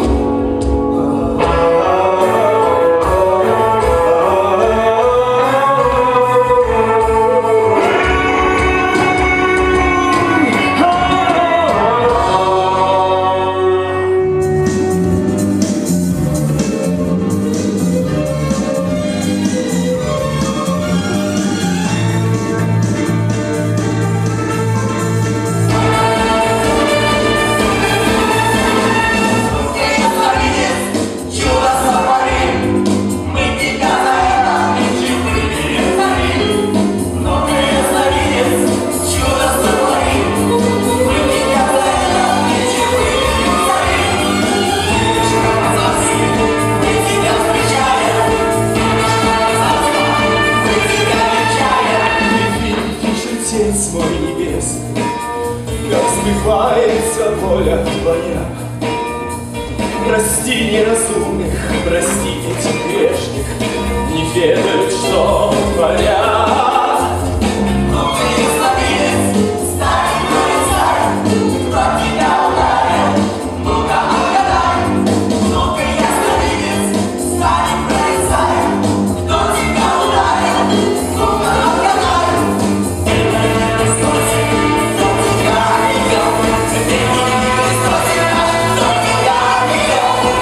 Speaker 1: Воля твоя, прости неразумных, прости этих грешных, не ведают, что творят.
Speaker 4: Но ты слабец, старый полицай, кто тебя ударил, ну-ка отгадай. Но ты слабец, старый полицай, кто тебя ударил, ну-ка отгадай. Ты не Христос, кто тебя ведет, ты не Христос, кто тебя ведет.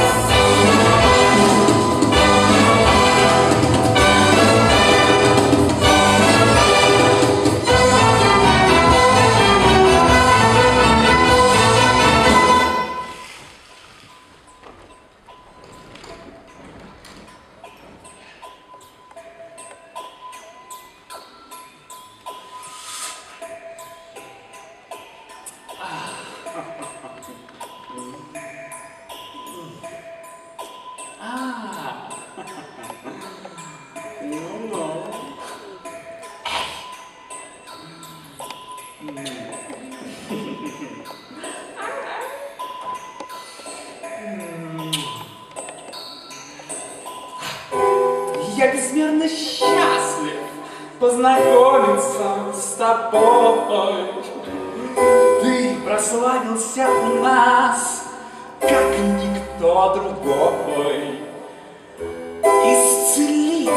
Speaker 1: Я безмерно счастлив познакомиться с тобой. Ты прославился у нас, как никто другой. Исцелитель,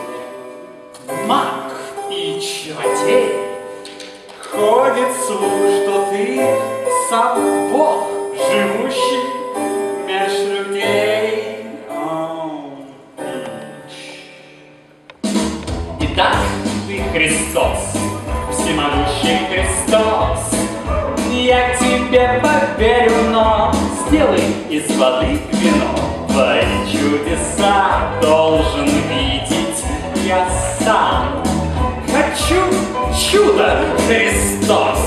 Speaker 1: маг и чародей. Ходит слух, что ты сам Бог, живущий меж людей.
Speaker 7: Итак, ты Христос, всемогущий Христос. Я тебе поверю, но сделай из воды вино. Твои чудеса должен видеть я сам. Хочу чудо, Христос.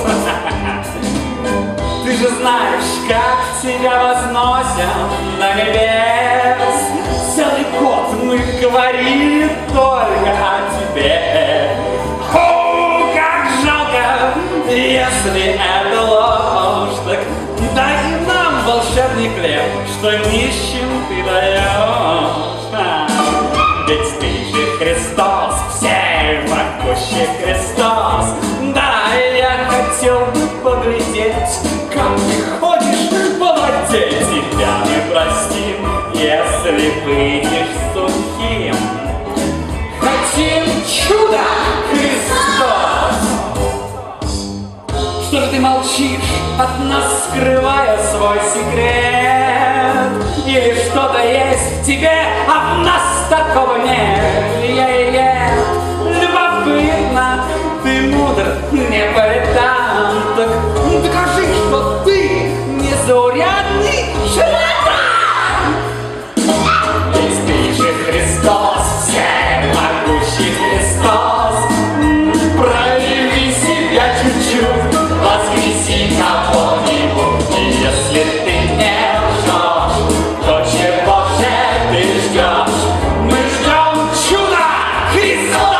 Speaker 7: Ты же знаешь, как тебя возносят на небес. Целый год мы говорили только о тебе. О, как жалко, если это ложь, так дай нам волшебный хлеб, что нищим ты даешь. А, ведь ты же Христос, всемогущий Христос. Да, я хотел бы поглядеть, как ты ходишь
Speaker 1: или выйдешь сухим. Хотим чудо, Христос! Что же ты молчишь, от нас скрывая свой секрет? Или что-то есть в тебе, а в нас такого нет? Е-е-е. Любопытно, ты мудр, не по летам. Так докажи, что ты незаурядный шарлатан! Ведь ты же Христос, всемогущий Христос. Прояви себя чуть-чуть, воскреси кого-нибудь. И если ты не лжешь, то чего же ты ждешь? Мы ждем чуда, Христос!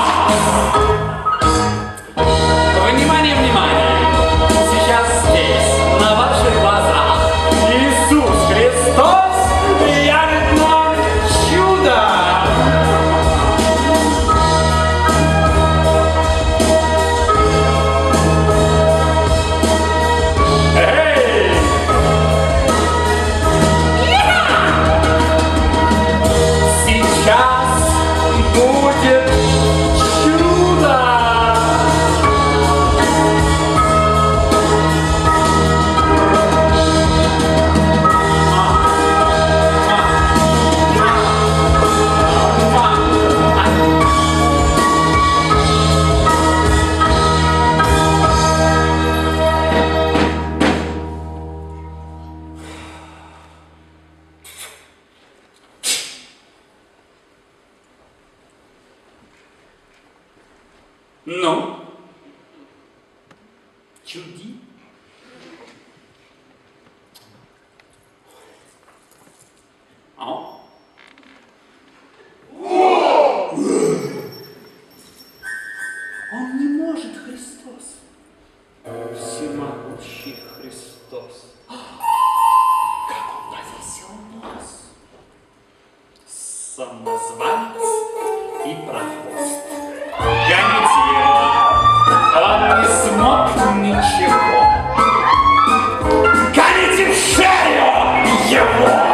Speaker 1: Внимание, внимание! Сейчас здесь, на ваших глазах, Иисус Христос явит нам чудо! Будет чудо! Ну, чуди. О. Он не может, Христос. Всемогущий Христос. Как он повесил нос. Самозванец и прохвост. Гоните его, он не смог ничего. Гоните в шею его!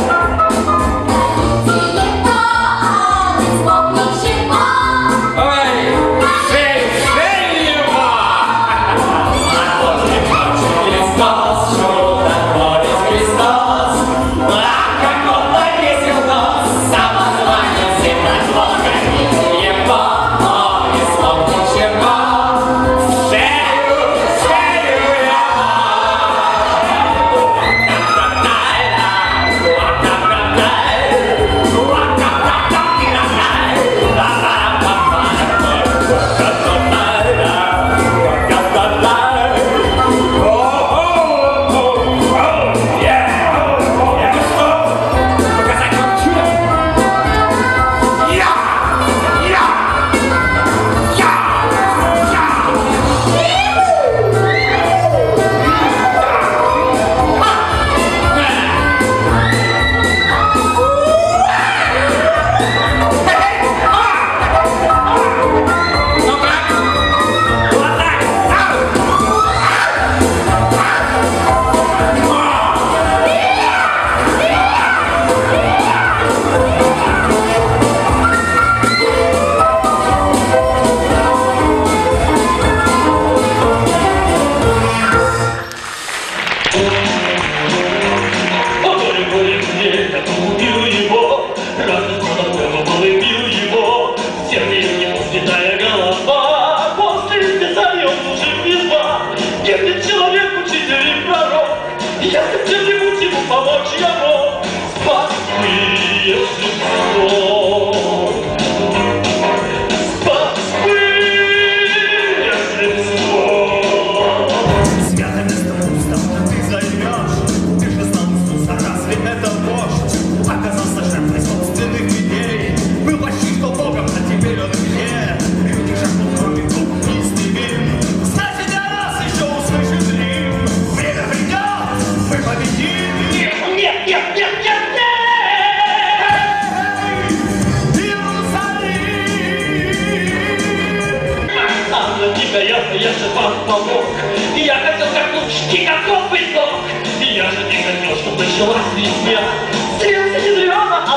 Speaker 7: я же вам помог. Я хотел как лучше, как копый сок. Я же не хотел, чтобы началась весня. Стрелся не зря,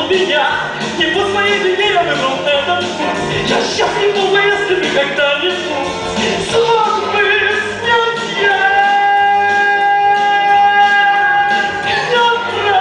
Speaker 1: меня, не по своей вине я выбрал этот путь. Я счастлив, но если бы когда-нибудь смог бы снять я днем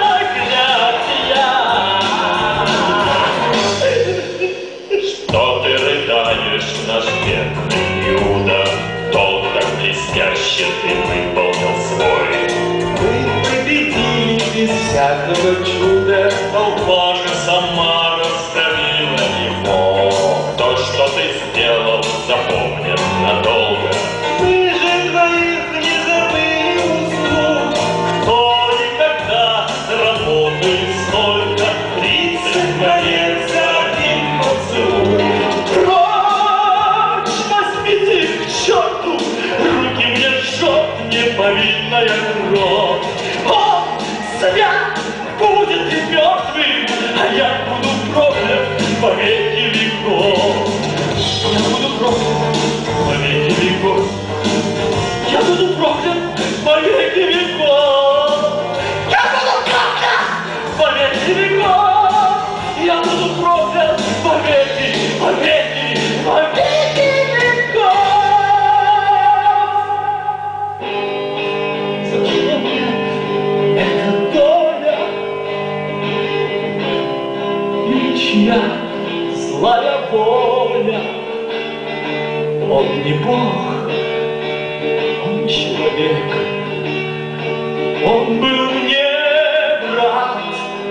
Speaker 1: проклятия. Что ты рыдаешь, наш бедный Иуда? Долг так блестяще ты выполнил свой. Вы победили без всякого чуда, толпа же сама раздавила его. То, что ты сделал, запомнят надолго. Мы же двоих не забыли услуг. Кто и когда работает столько, тридцать монет за один поцелуй. Прочь, возьмите к черту, руки мне жжет неповинная кровь. Он свят будет и мертвым, а я буду проклят во веки веков. Я буду проклят во веки веков. Я буду проклят во веки веков. Я буду проклят во веки веков. Я буду проклят во веки, во веки, во веки веков. Зачем мне эта доля? И чья злая воля? Он не Бог, он человек. Он был мне брат,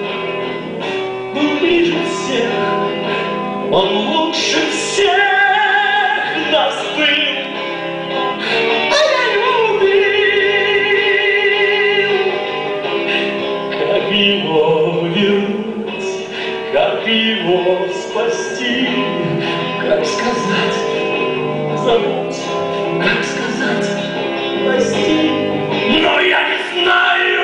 Speaker 1: был ближе всех, он лучше всех нас был. А я любил, как его вернуть, как его спасти, как сказать, забудь, как сказать, прости, но я не знаю.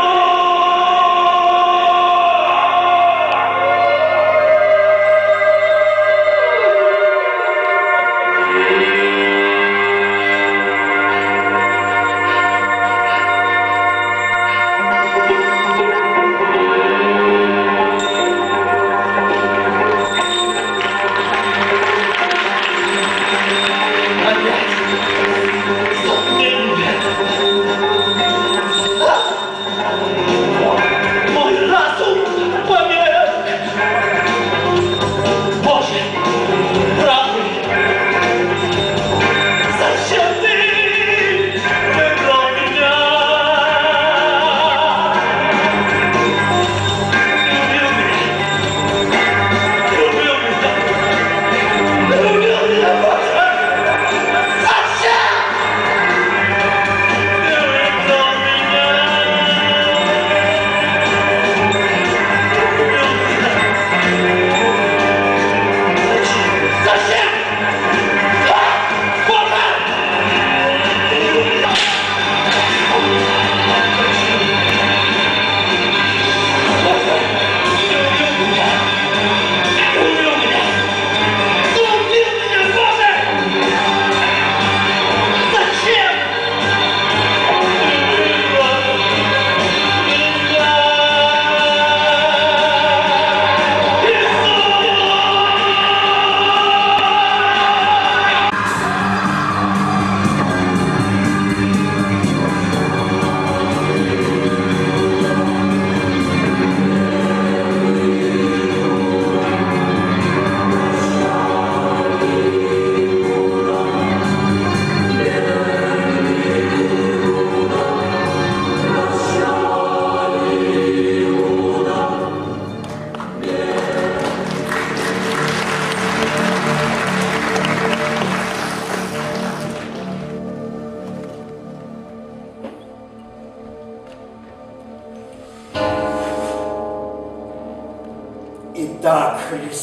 Speaker 5: Итак,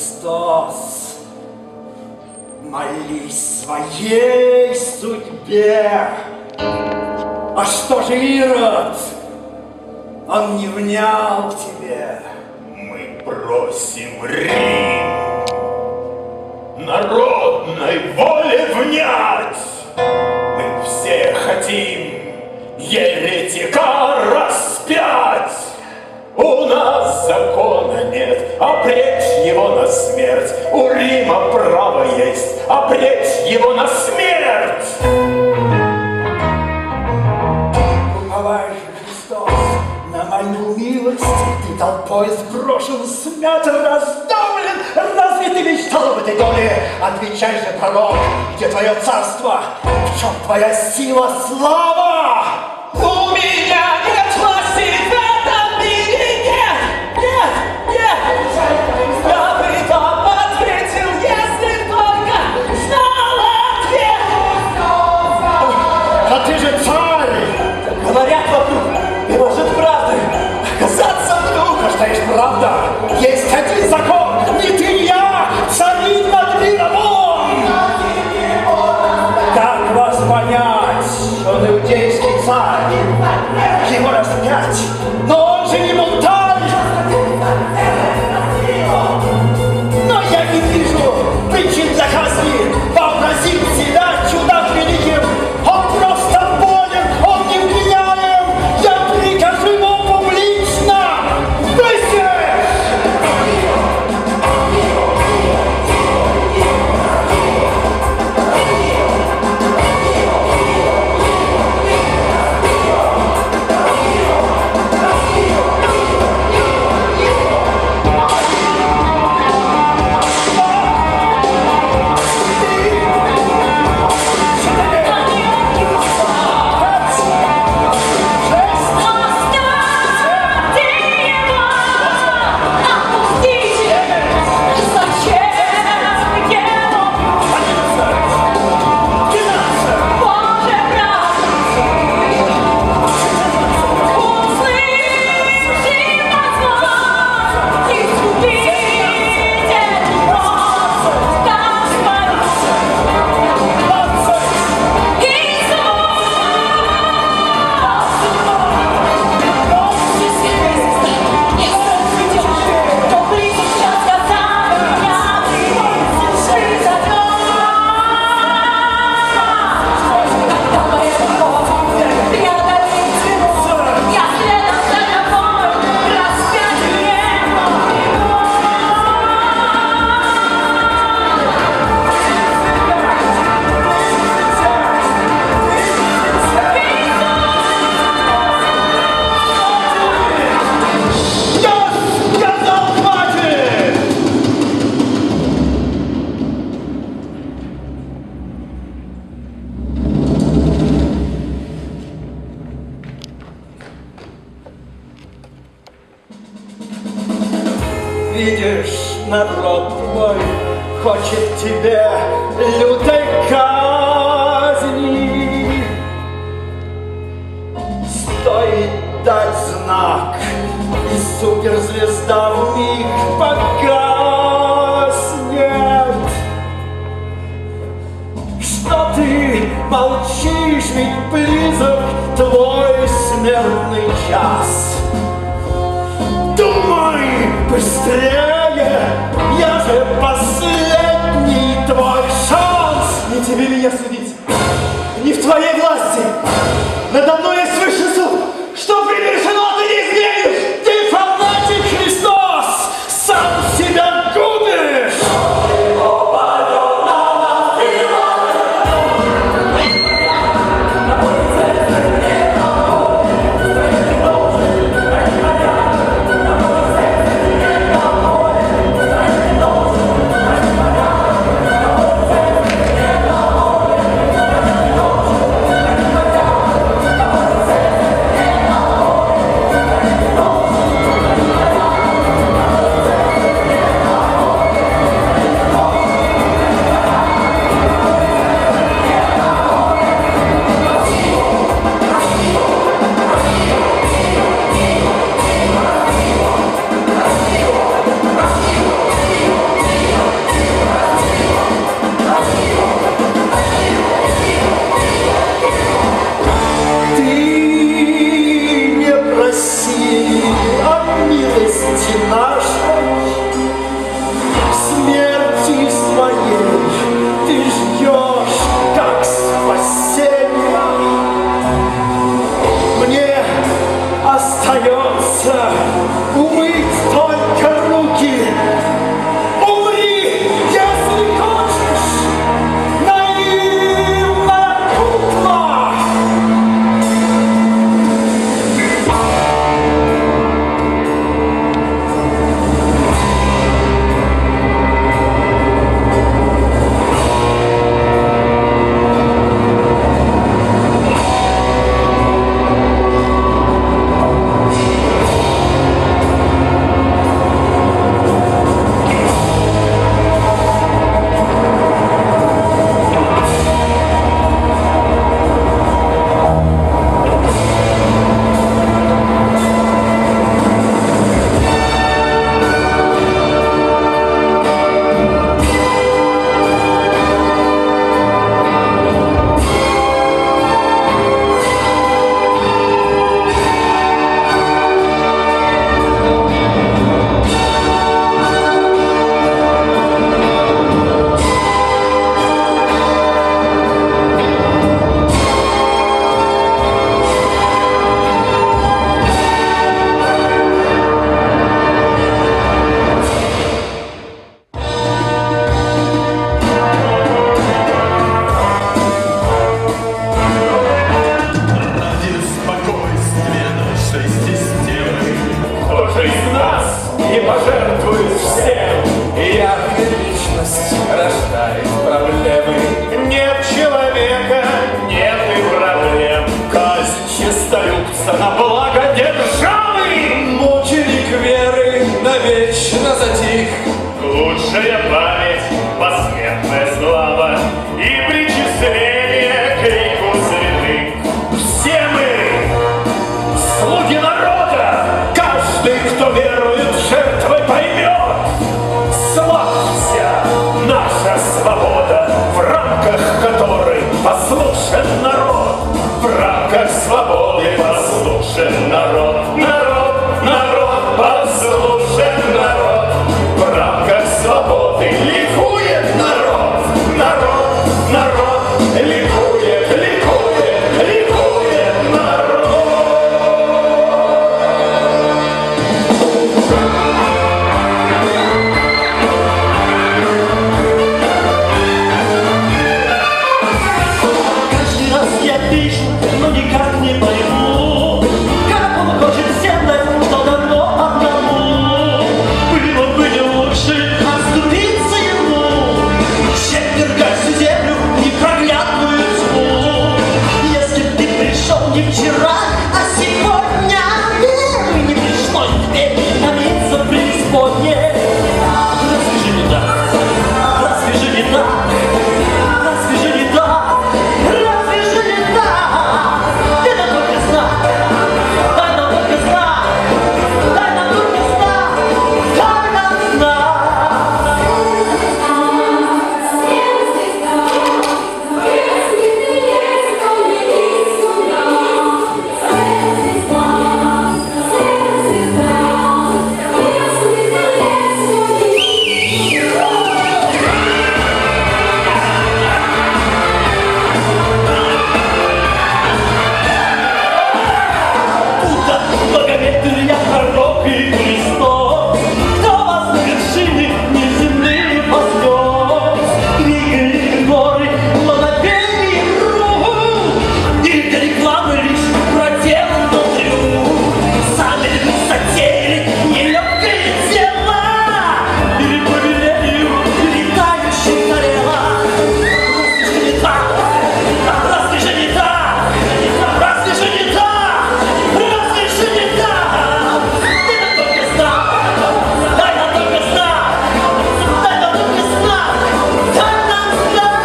Speaker 5: Христос, молись своей судьбе. А что же Ирод? Он не внял к тебе.
Speaker 3: Мы просим Рим народной воле внять. Мы все хотим еретика распять. У нас закона нет, обречь его на смерть. У Рима право есть обречь его на смерть.
Speaker 5: Уповай же, Христос, на мою милость. Ты толпой сброшен, смят, раздавлен. Разве ты мечтал об этой доле? Отвечай же, пророк, где твое царство? В чем твоя сила, слава?
Speaker 1: У меня нет власти в этом мире, нет, нет, нет. Я бы вам ответил, если только знал ответ.
Speaker 5: А ты же царь! Говорят вокруг, и может правды оказаться вдруг. А что есть правда? Есть один закон, не ты, не я, царит над миром он! Как вас понять? Он иудейский царь, его распять, но он же не Монталь! Но я не вижу причин для казни, вообразить себя чудак великим, он просто болен, он невменяем, я прикажу ему публично, быстро! Видишь, народ твой хочет тебе лютой казни. Стоит дать знак, и суперзвезда вмиг погаснет. Что ты молчишь, ведь близок твой смертный час. Думай быстрее, я же последний твой шанс. Не тебе меня судить, не в твоей власти. Надо мной есть высший суд. Что предрешено, ты не изменишь. Ты фанатик, Христос, сам себя губишь. и пожертвует всем. Яркая личность рождает проблемы.
Speaker 3: Нет человека, нет и проблем.
Speaker 5: Казнь честолюбца
Speaker 3: На благо державы
Speaker 5: мученик веры навечно затих.
Speaker 3: лучшая память, посмертная слава и причисление к лику святых.
Speaker 5: Все мы слуги народа, каждый, кто верует жертвой, поймет. Славься, наша свобода, в рамках которой послушен народ.
Speaker 3: В рамках свободы послушен народ. Народ, народ, послушен народ. В рамках свободы ликует народ. Народ, народ, ликует, ликует, ликует народ.
Speaker 1: Каждый раз я пишу, но никак не пойму, как он хочет всем дать, что дано одному. Было бы не лучше отступиться ему, чем вергать всю землю в непроглядную тьму. Если б ты пришел не вчера, а сегодня, и не пришлось теперь томиться в преисподней. Разве же не так? Разве же не так? Разве же не так? Разве же не так? Дай нам только знак, дай нам только знак, дай нам только знак, дай нам знак. Будто Магомед Илья, пророк и Христос, кто вас на вершины неземные вознес. Двигали горы, но напели руку, и для рекламы лишь проделанную трюк. Сами ли вы затеяли нелегкое дело, или по велению летающих тарелок? Разве же не так? Разве же не так? Разве же не так? Разве же не так? Дай нам только знак, дай нам только знак, дай нам только знак, дай нам знак.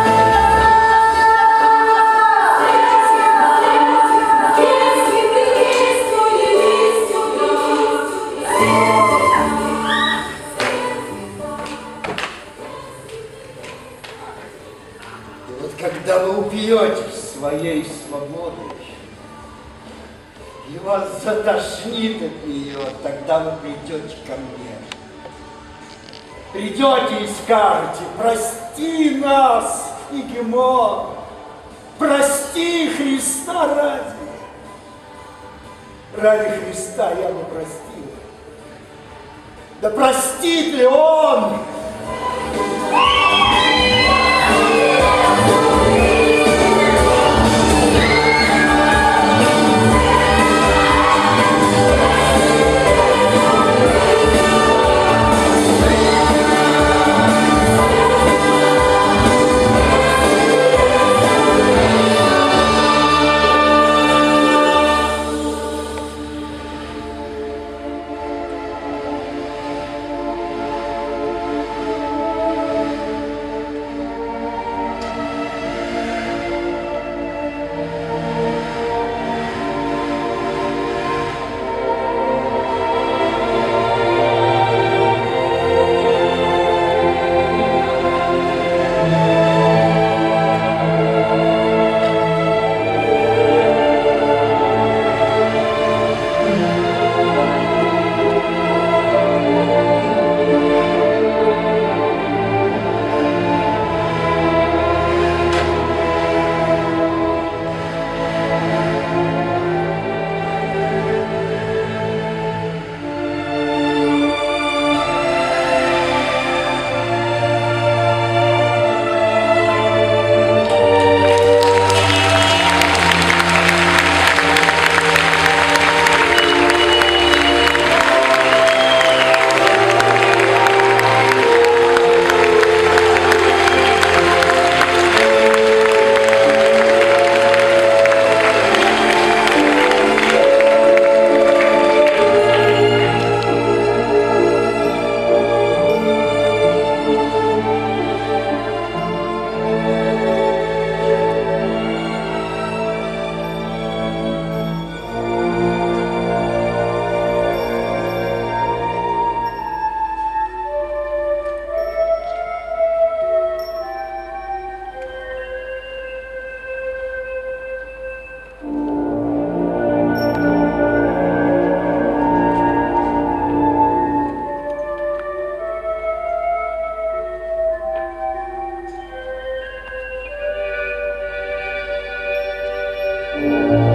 Speaker 9: И вот когда вы упьетесь своей свободой, и вас затошнит от нее, тогда вы придете ко мне. Придете и скажете: прости нас, Егемон, прости Христа ради. Ради Христа я бы простил. Да простит ли Он?
Speaker 10: Thank you.